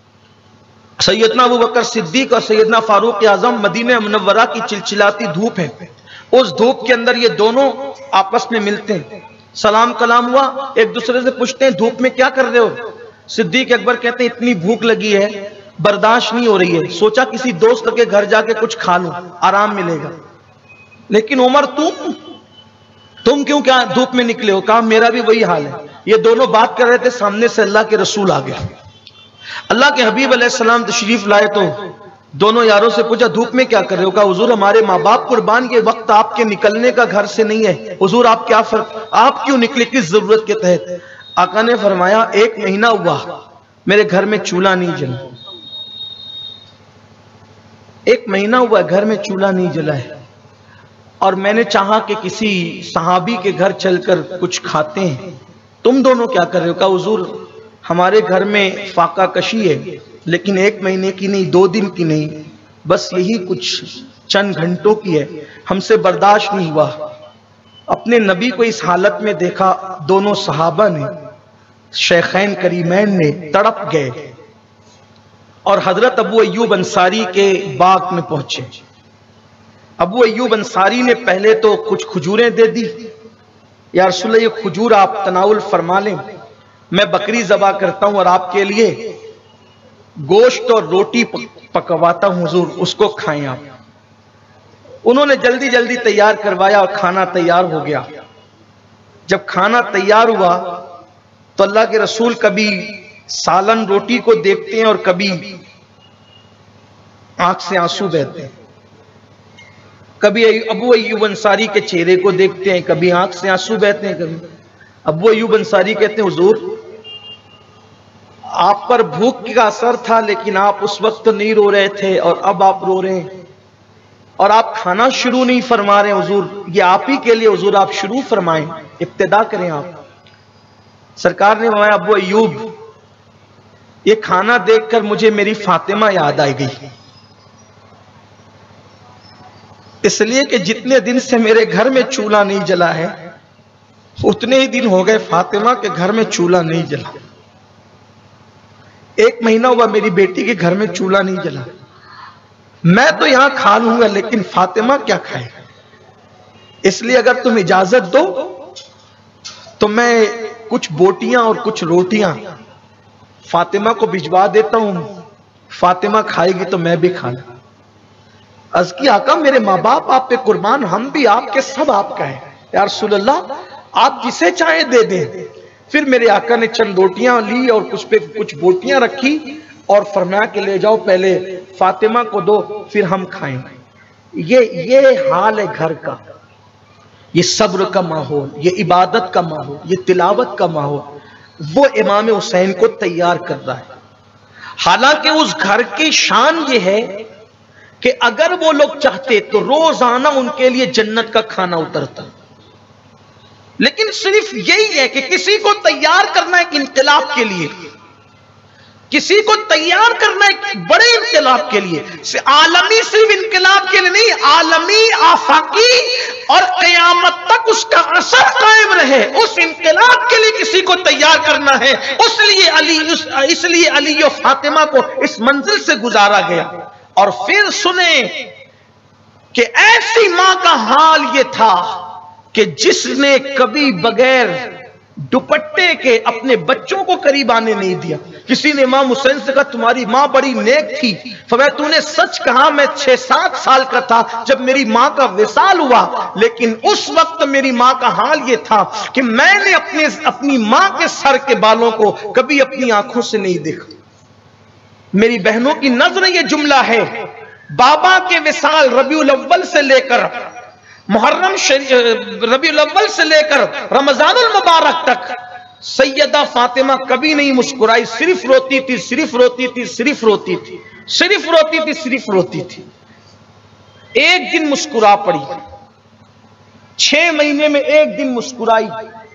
سیدنا ابو بکر صدیق اور سیدنا فاروق اعظم مدینہ منورہ کی چلچلاتی دھوپ ہے, اس دھوپ کے اندر یہ دونوں آپس میں ملتے ہیں. سلام کلام ہوا, ایک دوسرے سے پوچھتے ہیں دھوپ میں کیا کر رہے ہو؟ صدیق اکبر کہتے ہیں اتنی بھوک لگی ہے برداشت نہیں ہو رہی ہے, سوچا کسی دوست کے گھر جا کے کچھ کھا لوں, آرام ملے گا. لیکن عمر تم تم کیوں کیا دھوپ میں نکلے ہو؟ کہا میرا بھی وہی حال ہے. یہ دونوں بات کر رہے تھے, سامنے سے اللہ کے رسول آ گئے. اللہ کے حبیب علیہ السلام تشریف لائے تو دونوں یاروں سے پوچھا دھوپ میں کیا کر رہے ہو؟ کہا حضور ہمارے ماں باپ قربان, یہ وقت آپ کے نکلنے کا گھر سے نہیں ہے. حضور آپ کیا فرق, آپ کیوں نکلے, کس ضرورت کے تحت؟ آقا نے فرمایا ایک مہینہ ہوا میرے گھر میں چولہا نہیں جلا, ایک مہینہ ہوا گھر میں چولہا نہیں جلا ہے, اور میں نے چاہا کہ کسی صحابی کے گھر چل کر کچھ کھاتے ہیں, تم دونوں کیا کر رہے ہو؟ کہا حضور ہمارے گھر میں فاقہ کشی ہے, لیکن ایک مہینے کی نہیں, دو دن کی نہیں, بس یہی کچھ چند گھنٹوں کی ہے, ہم سے برداشت نہیں ہوا. اپنے نبی کو اس حالت میں دیکھا, دونوں صحابہ نے, شیخین کریمین نے تڑپ گئے اور حضرت ابو ایوب انصاری کے باغ میں پہنچے. ابو ایوب انصاری نے پہلے تو کچھ کھجوریں دے دی, یا رسول اللہ یہ کھجور آپ تناول فرما لیں, میں بکری ذبح کرتا ہوں اور آپ کے لیے گوشت اور روٹی پکواتا ہوں, حضور اس کو کھائیں آپ. انہوں نے جلدی جلدی تیار کروایا اور کھانا تیار ہو گیا. جب کھانا تیار ہوا تو اللہ کے رسول کبھی سالن روٹی کو دیکھتے ہیں اور کبھی آنکھ سے آنسو بہتے ہیں, کبھی ابو ایوب انصاری کے چہرے کو دیکھتے ہیں, کبھی آنکھ سے آنسو بہتے ہیں. کبھی ابو ایوب انصاری کہتے ہیں حضور آپ پر بھوک کا اثر تھا, لیکن آپ اس وقت نہیں رو رہے تھے اور اب آپ رو رہے ہیں, اور آپ کھانا شروع نہیں فرما رہے. حضور یہ آپ ہی کے لیے, حضور آپ شروع فرمائیں, ابتدا کریں آپ. سرکار نے فرمایا ابو ایوب یہ کھانا دیکھ کر مجھے میری فاطمہ یاد آئی گئی, اس لیے کہ جتنے دن سے میرے گھر میں چولہا نہیں جلا ہے اتنے ہی دن ہو گئے فاطمہ کے گھر میں چولہا نہیں جلا. ایک مہینہ ہوا میری بیٹی کے گھر میں چولہا نہیں جلا, میں تو یہاں کھا لوں گا لیکن فاطمہ کیا کھائے؟ اس لیے اگر تم اجازت دو تو میں کچھ بوٹیاں اور کچھ روٹیاں فاطمہ کو بھجوا دیتا ہوں, فاطمہ کھائے گی تو میں بھی کھا لوں. عرض کی آقا میرے ماں باپ آپ پہ قربان, ہم بھی آپ کے, سب آپ کا ہے. یا رسول اللہ آپ جسے چاہیں دے دیں. پھر میرے آقا نے چند روٹیاں لی اور کچھ پہ کچھ بوٹیاں رکھی اور فرمایا کہ لے جاؤ پہلے فاطمہ کو دو پھر ہم کھائیں. یہ یہ حال ہے گھر کا، یہ صبر کا ماحول، یہ عبادت کا ماحول، یہ تلاوت کا ماحول، وہ امام حسین کو تیار کر رہا ہے. حالانکہ اس گھر کی شان یہ ہے کہ اگر وہ لوگ چاہتے تو روزانہ ان کے لیے جنت کا کھانا اترتا، لیکن صرف یہی ہے کہ کسی کو تیار کرنا ایک انقلاب کے لیے، کسی کو تیار کرنا ایک بڑے انقلاب کے لیے، عالمی صرف انقلاب کے لیے نہیں، عالمی آفاقی اور قیامت تک اس کا اثر قائم رہے، اس انقلاب کے لیے کسی کو تیار کرنا ہے. اس لیے علی اس لیے علی و فاطمہ کو اس منزل سے گزارا گیا. اور پھر سنیں کہ ایسی ماں کا حال یہ تھا کہ جس نے کبھی بغیر دوپٹے کے اپنے بچوں کو قریب آنے نہیں دیا. کسی نے امام حسین سے کہا تمہاری ماں بڑی نیک تھی، فرمایا تو نے سچ کہا، میں چھ سات سال کا تھا جب میری ماں کا وصال ہوا، لیکن اس وقت میری ماں کا حال یہ تھا کہ میں نے اپنے اپنی ماں کے سر کے بالوں کو کبھی اپنی آنکھوں سے نہیں دیکھا. میری بہنوں کی نظر یہ جملہ ہے، بابا کے وصال ربیع الاول سے لے کر محرم ربیع الاول سے لے کر رمضان المبارک تک سیدہ فاطمہ کبھی نہیں مسکرائی، صرف روتی تھی، صرف روتی تھی، صرف روتی تھی، صرف روتی تھی، صرف روتی تھی. ایک دن مسکرا پڑی، چھ مہینے میں ایک دن مسکرائی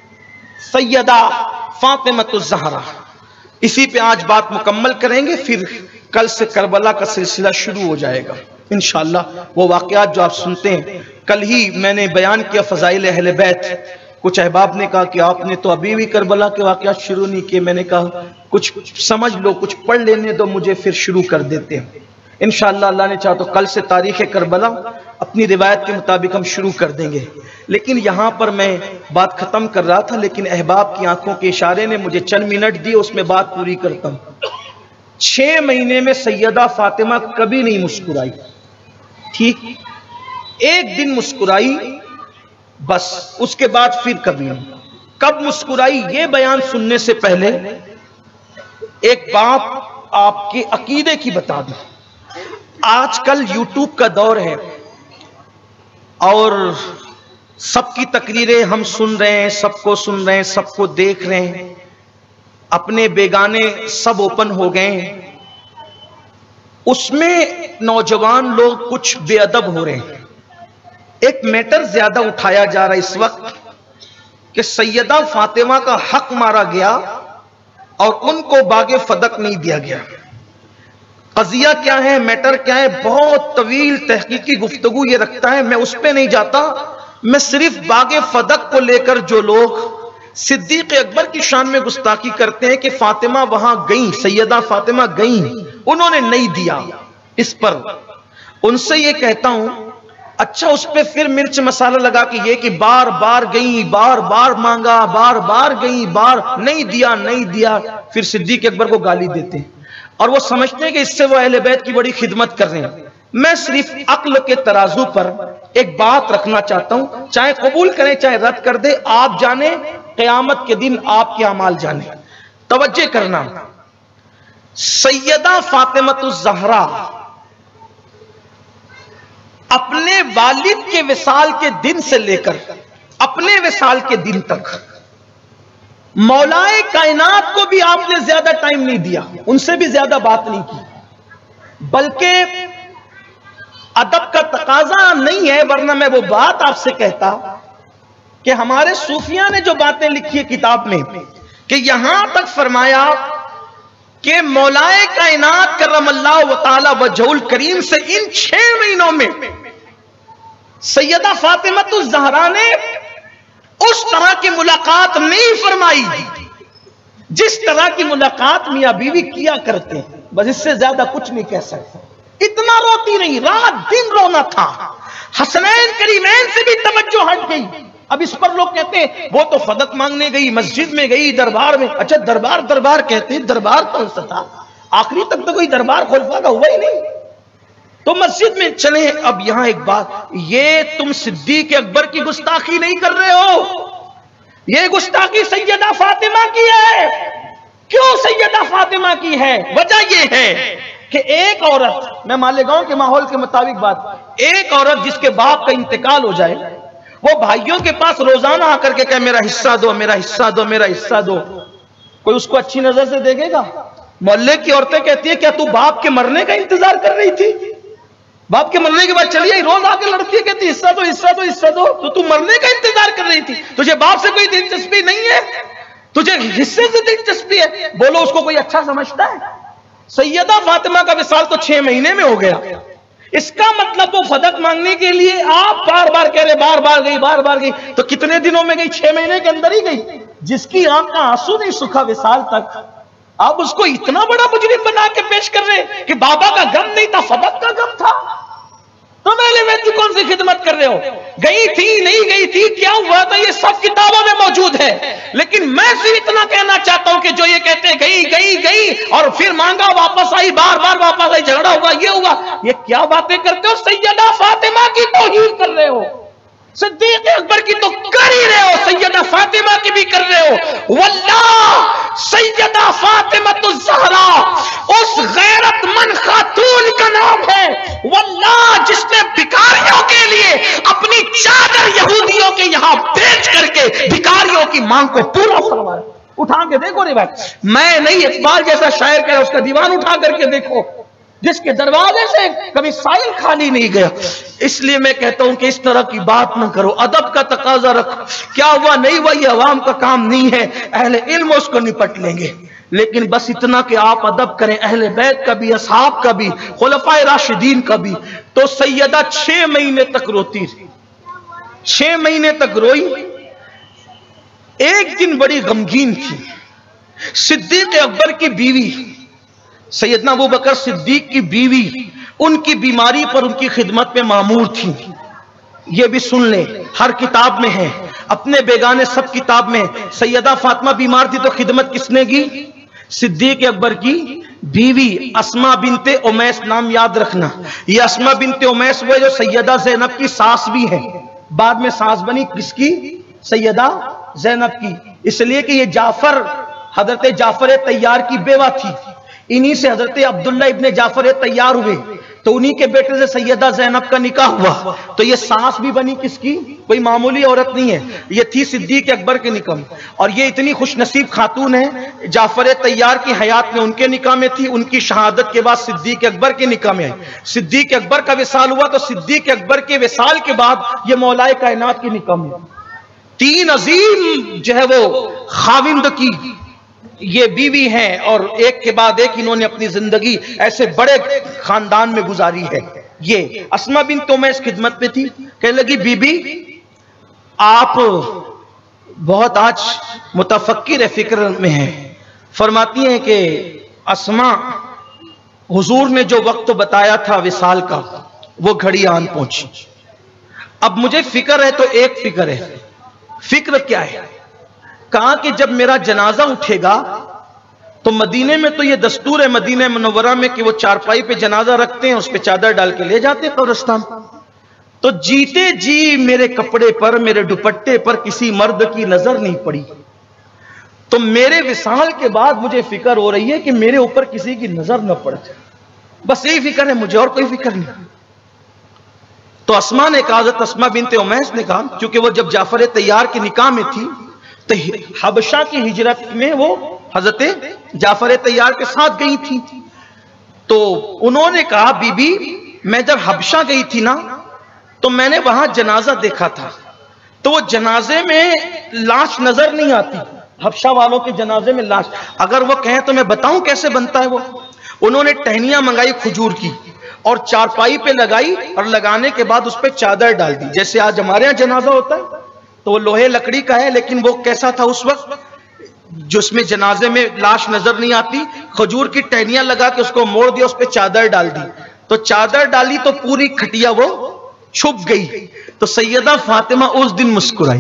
سیدہ فاطمہ الزہرا. اسی پہ آج بات مکمل کریں گے، پھر کل سے کربلا کا سلسلہ شروع ہو جائے گا انشاءاللہ. وہ واقعات جو آپ سنتے ہیں، کل ہی میں نے بیان کیا فضائل اہل بیت. کچھ احباب نے کہا کہ آپ نے تو ابھی بھی کربلا کے واقعات شروع نہیں کیے. میں نے کہا کچھ سمجھ لو، کچھ پڑھ لینے دو مجھے، پھر شروع کر دیتے ہیں انشاءاللہ. اللہ نے چاہا تو کل سے تاریخ کربلا اپنی روایت کے مطابق ہم شروع کر دیں گے. لیکن یہاں پر میں بات ختم کر رہا تھا، لیکن احباب کی آنکھوں کے اشارے نے مجھے چند منٹ دیے، اس میں بات پوری کرتا ہوں. چھ مہینے میں سیدہ فاطمہ کبھی نہیں مسکرائی، ٹھیک، ایک دن مسکرائی بس، اس کے بعد پھر کبھی نہیں. کب مسکرائی یہ بیان سننے سے پہلے ایک بات آپ کے عقیدے کی بتا دوں. آج کل یوٹیوب کا دور ہے اور سب کی تقریریں ہم سن رہے ہیں، سب کو سن رہے ہیں، سب کو دیکھ رہے ہیں، اپنے بیگانے سب اوپن ہو گئے ہیں. اس میں نوجوان لوگ کچھ بے ادب ہو رہے ہیں. ایک میٹر زیادہ اٹھایا جا رہا ہے اس وقت کہ سیدہ فاطمہ کا حق مارا گیا اور ان کو باغ فدق نہیں دیا گیا. قضیہ کیا ہے، میٹر کیا ہے، بہت طویل تحقیقی گفتگو یہ رکھتا ہے، میں اس پہ نہیں جاتا. میں صرف باغ فدق کو لے کر جو لوگ صدیق اکبر کی شان میں گستاخی کرتے ہیں کہ فاطمہ وہاں گئیں، سیدہ فاطمہ گئیں، انہوں نے نہیں دیا، اس پر ان سے یہ کہتا ہوں اچھا اس پہ پھر مرچ مسالہ لگا کہ یہ کہ بار بار گئیں، بار بار مانگا، بار بار گئیں، بار نہیں دیا نہیں دیا، پھر صدیق اکبر کو گالی دیتے ہیں اور وہ سمجھتے ہیں کہ اس سے وہ اہل بیت کی بڑی خدمت کر رہے ہیں. میں صرف عقل کے ترازو پر ایک بات رکھنا چاہتا ہوں، چاہے قبول کریں چاہے رد کر دے، آپ جانیں، قیامت کے دن آپ کے اعمال جانیں. توجہ کرنا، سیدہ فاطمہ الزہرا اپنے والد کے وصال کے دن سے لے کر اپنے وصال کے دن تک مولائے کائنات کو بھی آپ نے زیادہ ٹائم نہیں دیا، ان سے بھی زیادہ بات نہیں کی، بلکہ ادب کا تقاضا نہیں ہے، ورنہ میں وہ بات آپ سے کہتا کہ ہمارے صوفیاء نے جو باتیں لکھی ہے کتاب میں کہ یہاں تک فرمایا کہ مولائے کائنات کرم اللہ تعالی وجہ الکریم سے ان چھ مہینوں میں سیدہ فاطمہ الزہرا نے اس طرح کی ملاقات نہیں فرمائی جس طرح کی ملاقات میاں بیوی کیا کرتے ہیں. بس اس سے زیادہ کچھ نہیں کہہ سکتا. اتنا روتی نہیں، رات دن رونا تھا. حسنین کریمین سے بھی توجہ ہٹ گئی. اب اس پر لوگ کہتے ہیں وہ تو فدق مانگنے گئی، مسجد میں گئی، دربار میں. اچھا دربار دربار کہتے ہیں، دربار کون سا تھا؟ آخری تک تو کوئی دربار خلفاء کا ہوا ہی نہیں، تو مسجد میں چلیں. اب یہاں ایک بات، یہ تم صدیق اکبر کی گستاخی نہیں کر رہے ہو، یہ گستاخی سیدہ فاطمہ کی ہے. کیوں سیدہ فاطمہ کی ہے؟ وجہ یہ ہے کہ ایک عورت، میں مالیگاؤں کے ماحول کے مطابق بات، ایک عورت جس کے باپ کا انتقال ہو جائے، وہ بھائیوں کے پاس روزانہ آ کر کے کہ میرا حصہ دو، میرا حصہ دو، میرا حصہ دو، کوئی اس کو اچھی نظر سے دیکھے گا؟ محلے کی عورتیں کہتی ہیں کیا تو باپ کے مرنے کا انتظار کر رہی تھی؟ باپ کے مرنے کے بعد چلی آئی، روز آ کے لڑتی ہے، کہتی حصہ دو حصہ دو حصہ دو، تو تو مرنے کا انتظار کر رہی تھی؟ تجھے باپ سے کوئی دلچسپی نہیں ہے؟ تجھے حصے سے دلچسپی ہے؟ بولو اس کو کوئی اچھا سمجھتا ہے؟ سیدہ فاطمہ کا وصال تو چھ مہینے میں ہو گیا، اس کا مطلب وہ فدق مانگنے کے لیے آپ بار بار کہہ رہے بار بار گئی بار بار گئی، تو کتنے دنوں میں گئی؟ چھ مہینے کے اندر ہی گئی۔ جس کی آنکھ کا آنسو نہیں سکھا وصال تک، آپ اس کو اتنا بڑا مجرم بنا کے پیش کر رہے کہ بابا کا غم نہیں تھا، فدق کا غم تھا، تو میلے میں تو کون سی خدمت کر رہے ہو؟ گئی تھی نہیں گئی تھی، کیا ہوا تھا، یہ سب کتابوں میں موجود ہے۔ لیکن میں صرف اتنا کہنا چاہتا ہوں کہ جو یہ کہتے ہیں گئی گئی گئی اور پھر مانگا واپس آئی، بار بار واپس آئی، جھگڑا ہوا، یہ ہوا، یہ کیا باتیں کرتے ہو؟ سیدہ فاطمہ کی توہین کر رہے ہو، صدیق اکبر کی تو کر ہی رہے ہو، سیدہ فاطمہ کی بھی کر رہے ہو۔ واللہ سیدہ فاطمہ الزہرا اس غیرت مند خاتون کا نام ہے، واللہ جس نے بھکاریوں کے لیے اپنی چادر یہودیوں کے یہاں بیچ کر کے بھکاریوں کی مانگ کو پورا فرمایا۔ اٹھا کے دیکھو روایت، میں نہیں، اقبال جیسا شاعر کہا اس کا دیوان اٹھا کر کے دیکھو، جس کے دروازے سے کبھی سائل خالی نہیں گیا۔ اس لیے میں کہتا ہوں کہ اس طرح کی بات نہ کرو، ادب کا تقاضا رکھو، کیا ہوا نہیں ہوا یہ عوام کا کام نہیں ہے، اہل علم اس کو نپٹ لیں گے، لیکن بس اتنا کہ آپ ادب کریں، اہل بیت کا بھی، اصحاب کا بھی، خلفائے راشدین کا بھی۔ تو سیدہ چھ مہینے تک روتی رہی، چھ مہینے تک روئی۔ ایک دن بڑی غمگین تھی، صدیق اکبر کی بیوی سیدنا ابو بکر صدیق کی بیوی ان کی بیماری پر ان کی خدمت میں مامور تھی۔ یہ بھی سن لیں، ہر کتاب میں ہے، اپنے بیگانے سب کتاب میں۔ سیدہ فاطمہ بیمار تھی تو خدمت کس نے کی؟ صدیق اکبر کی بیوی اسماء بنت امیس، نام یاد رکھنا، یہ اسماء بنت امیس وہ جو سیدہ زینب کی ساس بھی ہے، بعد میں ساس بنی کس کی؟ سیدہ زینب کی، اس لیے کہ یہ جعفر، حضرت جعفر طیار کی بیوہ تھی، انہی سے حضرت عبداللہ ابن جعفر طیار ہوئے، تو انہی کے بیٹے سے سیدہ زینب کا نکاح ہوا، تو یہ ساس بھی بنی کس کی؟ کوئی معمولی عورت نہیں ہے، یہ تھی صدیق اکبر کے نکاح میں، اور یہ اتنی خوش نصیب خاتون ہے، جعفر طیار کی حیات میں ان کے نکاح میں تھی، ان کی شہادت کے بعد صدیق اکبر کے نکاح میں آئی، صدیق اکبر کا وصال ہوا تو صدیق اکبر کے وصال کے بعد یہ مولا کائنات کی نکاح میں۔ تین عظیم جو ہے وہ خاوند کی یہ بیوی ہیں، اور ایک کے بعد ایک انہوں نے اپنی زندگی ایسے بڑے خاندان میں گزاری ہے۔ یہ اسماء بنت امیس خدمت میں تھی، کہنے لگی بی بی آپ بہت آج متفکر فکر میں ہیں، فرماتی ہیں کہ اسماء حضور نے جو وقت بتایا تھا وصال کا وہ گھڑی آن پہنچی، اب مجھے فکر ہے تو ایک فکر ہے، فکر کیا ہے؟ کہا کہ جب میرا جنازہ اٹھے گا تو مدینے میں تو یہ دستور ہے مدینہ منورہ میں کہ وہ چارپائی پہ جنازہ رکھتے ہیں، اس پہ چادر ڈال کے لے جاتے ہیں قبرستان، تو جیتے جی میرے کپڑے پر، میرے دوپٹے پر کسی مرد کی نظر نہیں پڑی، تو میرے وصال کے بعد مجھے فکر ہو رہی ہے کہ میرے اوپر کسی کی نظر نہ پڑ جائے، بس یہی فکر ہے مجھے، اور کوئی فکر نہیں۔ تو اسماء نے کہا، حضرت اسماء بنت امیس نے کہا، کیونکہ وہ جب جعفر طیار کے نکاح میں تھی تو حبشہ کی ہجرت میں وہ حضرت جعفر طیار کے ساتھ گئی تھی، تو انہوں نے کہا بی بی میں جب حبشہ گئی تھی نا تو میں نے وہاں جنازہ دیکھا تھا، تو وہ جنازے میں لاش نظر نہیں آتی، حبشہ والوں کے جنازے میں لاش، اگر وہ کہیں تو میں بتاؤں کیسے بنتا ہے وہ۔ انہوں نے ٹہنیاں منگائی کھجور کی اور چارپائی پہ لگائی، اور لگانے کے بعد اس پہ چادر ڈال دی، جیسے آج ہمارے ہاں جنازہ ہوتا ہے تو وہ لوہے لکڑی کا ہے، لیکن وہ کیسا تھا اس وقت جو اس میں جنازے میں لاش نظر نہیں آتی، کھجور کی ٹہنیاں لگا کے اس کو موڑ دیا، اس پہ چادر ڈال دی، تو چادر ڈالی تو پوری کھٹیا وہ چھپ گئی، تو سیدہ فاطمہ اس دن مسکرائی۔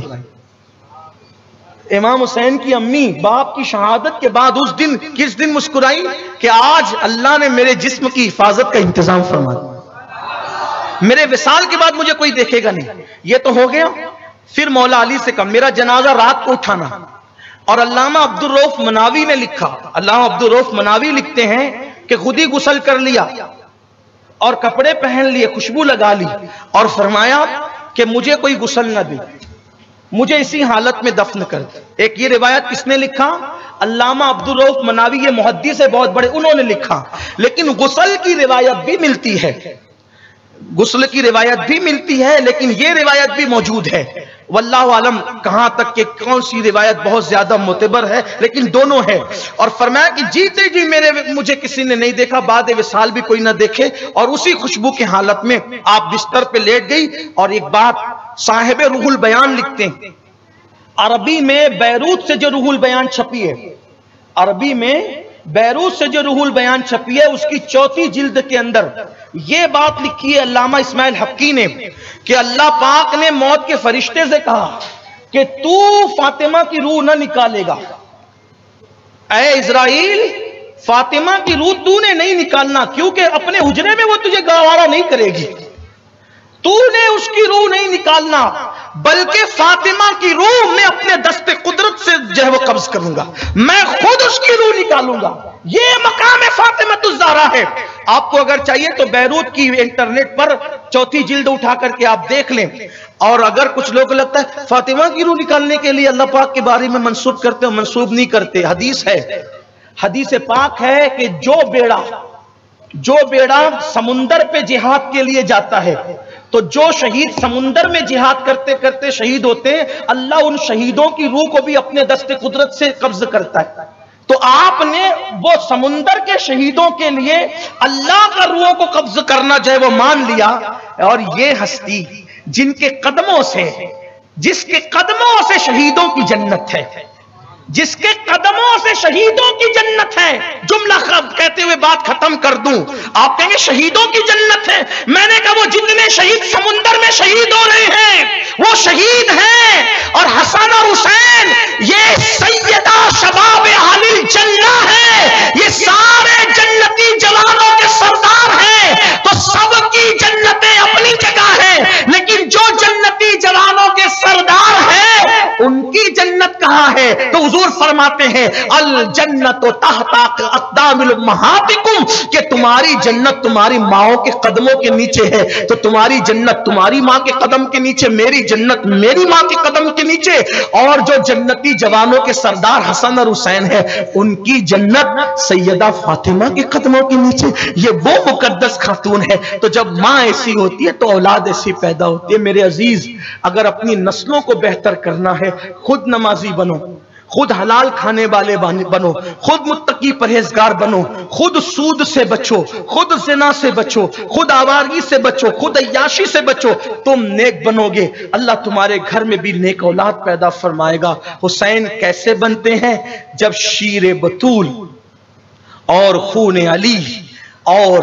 امام حسین کی امی باپ کی شہادت کے بعد اس دن کس دن مسکرائی؟ کہ آج اللہ نے میرے جسم کی حفاظت کا انتظام فرما دیا، میرے وصال کے بعد مجھے کوئی دیکھے گا نہیں۔ یہ تو ہو گیا، پھر مولا علی سے کہا میرا جنازہ رات کو اٹھانا، اور علامہ عبدالرؤف مناوی نے لکھا، علامہ عبدالرؤف مناوی لکھتے ہیں کہ خود ہی غسل کر لیا اور کپڑے پہن لیے، خوشبو لگا لی اور فرمایا کہ مجھے کوئی غسل نہ دے، مجھے اسی حالت میں دفن کر دے۔ ایک یہ روایت کس نے لکھا؟ علامہ عبدالرؤف مناوی، یہ محدث ہے بہت بڑے، انہوں نے لکھا۔ لیکن غسل کی روایت بھی ملتی ہے، غسل کی روایت بھی ملتی ہے، لیکن یہ روایت بھی موجود ہے۔ واللہ عالم کہاں تک کہ کون سی روایت بہت زیادہ معتبر ہے، لیکن دونوں ہے۔ اور فرمایا کہ جیتے جی میرے مجھے کسی نے نہیں دیکھا، بعد وصال بھی کوئی نہ دیکھے، اور اسی خوشبو کے حالت میں آپ بستر پہ لیٹ گئی۔ اور ایک بات صاحب روح البیان لکھتے ہیں، عربی میں بیروت سے جو روح البیان چھپی ہے، عربی میں بیروت سے جو روح البیان چھپی ہے، اس کی چوتھی جلد کے اندر یہ بات لکھی ہے علامہ اسماعیل حقی نے کہ اللہ پاک نے موت کے فرشتے سے کہا کہ تو فاطمہ کی روح نہ نکالے گا، اے اسرائیل فاطمہ کی روح تو نے نہیں نکالنا، کیونکہ اپنے حجرے میں وہ تجھے گوارا نہیں کرے گی، تو نے اس کی روح نہیں نکالنا، بلکہ فاطمہ کی روح میں اپنے دست قدرت سے جو ہے وہ قبض کروں گا، میں خود اس کی روح نکالوں گا۔ یہ مقام فاطمۃ الزہرا ہے۔ آپ کو اگر چاہیے تو بیروت کی انٹرنیٹ پر چوتھی جلد اٹھا کر کے آپ دیکھ لیں۔ اور اگر کچھ لوگ لگتا ہے فاطمہ کی روح نکالنے کے لیے اللہ پاک کے بارے میں منسوب کرتے ہیں، منسوب نہیں کرتے، حدیث ہے، حدیث پاک ہے کہ جو بیڑا جو بیڑا سمندر پہ جہاد کے لیے جاتا ہے، تو جو شہید سمندر میں جہاد کرتے کرتے شہید ہوتے ہیں، اللہ ان شہیدوں کی روح کو بھی اپنے دست قدرت سے قبض کرتا ہے۔ تو آپ نے وہ سمندر کے شہیدوں کے لیے اللہ کا روحوں کو قبض کرنا جو ہے وہ مان لیا۔ اور یہ ہستی جن کے قدموں سے جس کے قدموں سے شہیدوں کی جنت ہے، جس کے قدموں سے شہیدوں کی جنت ہے، جملہ کہتے ہوئے بات ختم کر دوں، آپ کہیں گے شہیدوں کی جنت ہے، میں نے کہا وہ جتنے شہید سمندر میں شہید ہو رہے ہیں وہ شہید ہیں، اور حسن اور حسین یہ سیدہ شباب اہل الجنہ ہے، یہ سارے جنتی جوانوں کے سردار ہیں۔ تو سب کی جنتیں اپنی جگہ ہیں، لیکن جو جنتی جوانوں کے سردار ہیں ان کی جنت کہاں ہے؟ تو حضور فرماتے ہیں الجنت تحت اقدام امہاتکم، کہ تمہاری جنت تمہاری ماؤں کے قدموں کے نیچے ہے۔ تو تمہاری جنت تمہاری ماں کے قدم کے نیچے، میری جنت میری ماں کے قدم کے نیچے، اور جو جنتی جوانوں کے سردار حسن اور حسین ہے ان کی جنت سیدہ فاطمہ کے قدموں کے نیچے۔ یہ وہ مقدس خاتون ہے۔ تو جب ماں ایسی ہوتی ہے تو اولاد ایسی پیدا ہوتی ہے۔ میرے عزیز، اگر اپنی نسلوں کو بہتر کرنا ہے، خود نمازی بنو، خود حلال کھانے والے بنو، خود متقی پرہیزگار بنو، خود سود سے بچو، خود زنا سے بچو، خود آوارگی سے بچو، خود عیاشی سے بچو، تم نیک بنو گے، اللہ تمہارے گھر میں بھی نیک اولاد پیدا فرمائے گا۔ حسین کیسے بنتے ہیں؟ جب شیر بطول اور خون علی اور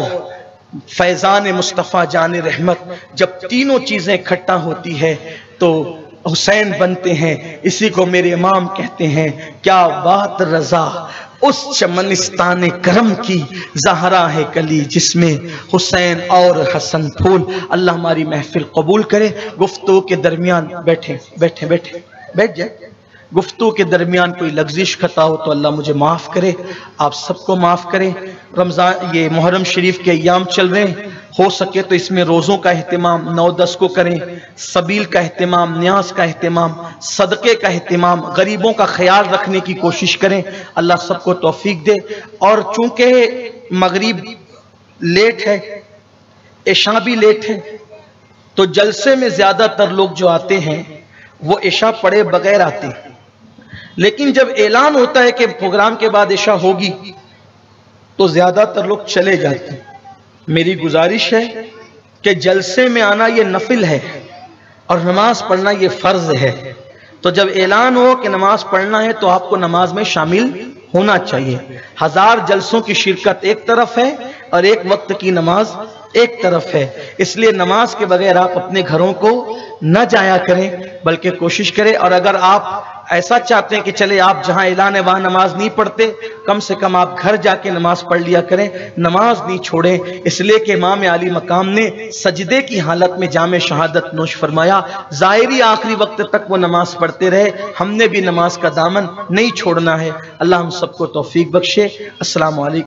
فیضان مصطفیٰ جان رحمت، جب تینوں چیزیں اکٹھا ہوتی ہے تو حسین بنتے ہیں۔ اسی کو میرے امام کہتے ہیں، کیا بات رضا اس چمنستان کرم کی، زہرا ہے کلی جس میں حسین اور حسن پھول۔ اللہ ہماری محفل قبول کرے۔ گفتگو کے درمیان بیٹھے بیٹھے بیٹھے بیٹھ جائے گفتگو کے درمیان کوئی لغزش خطا ہو تو اللہ مجھے معاف کرے، آپ سب کو معاف کرے۔ رمضان یہ محرم شریف کے ایام چل رہے ہیں، ہو سکے تو اس میں روزوں کا اہتمام نو دس کو کریں، سبیل کا اہتمام، نیاز کا اہتمام، صدقے کا اہتمام، غریبوں کا خیال رکھنے کی کوشش کریں۔ اللہ سب کو توفیق دے۔ اور چونکہ مغرب لیٹ ہے، عشاء بھی لیٹ ہے، تو جلسے میں زیادہ تر لوگ جو آتے ہیں وہ عشاء پڑھے بغیر آتے ہیں، لیکن جب اعلان ہوتا ہے کہ پروگرام کے بعد عشاء ہوگی تو زیادہ تر لوگ چلے جاتے ہیں۔ میری گزارش ہے کہ جلسے میں آنا یہ نفل ہے اور نماز پڑھنا یہ فرض ہے۔ تو جب اعلان ہو کہ نماز پڑھنا ہے تو آپ کو نماز میں شامل ہونا چاہیے۔ ہزار جلسوں کی شرکت ایک طرف ہے اور ایک وقت کی نماز ایک طرف ہے، اس لیے نماز کے بغیر آپ اپنے گھروں کو نہ جایا کریں، بلکہ کوشش کریں۔ اور اگر آپ ایسا چاہتے ہیں کہ چلے آپ جہاں اعلان وہاں نماز نہیں پڑھتے، کم سے کم آپ گھر جا کے نماز پڑھ لیا کریں، نماز نہیں چھوڑیں، اس لیے کہ امام عالی مقام نے سجدے کی حالت میں جام شہادت نوش فرمایا، ظاہری آخری وقت تک وہ نماز پڑھتے رہے، ہم نے بھی نماز کا دامن نہیں چھوڑنا ہے۔ اللہ ہم سب کو توفیق بخشے۔ السلام علیکم۔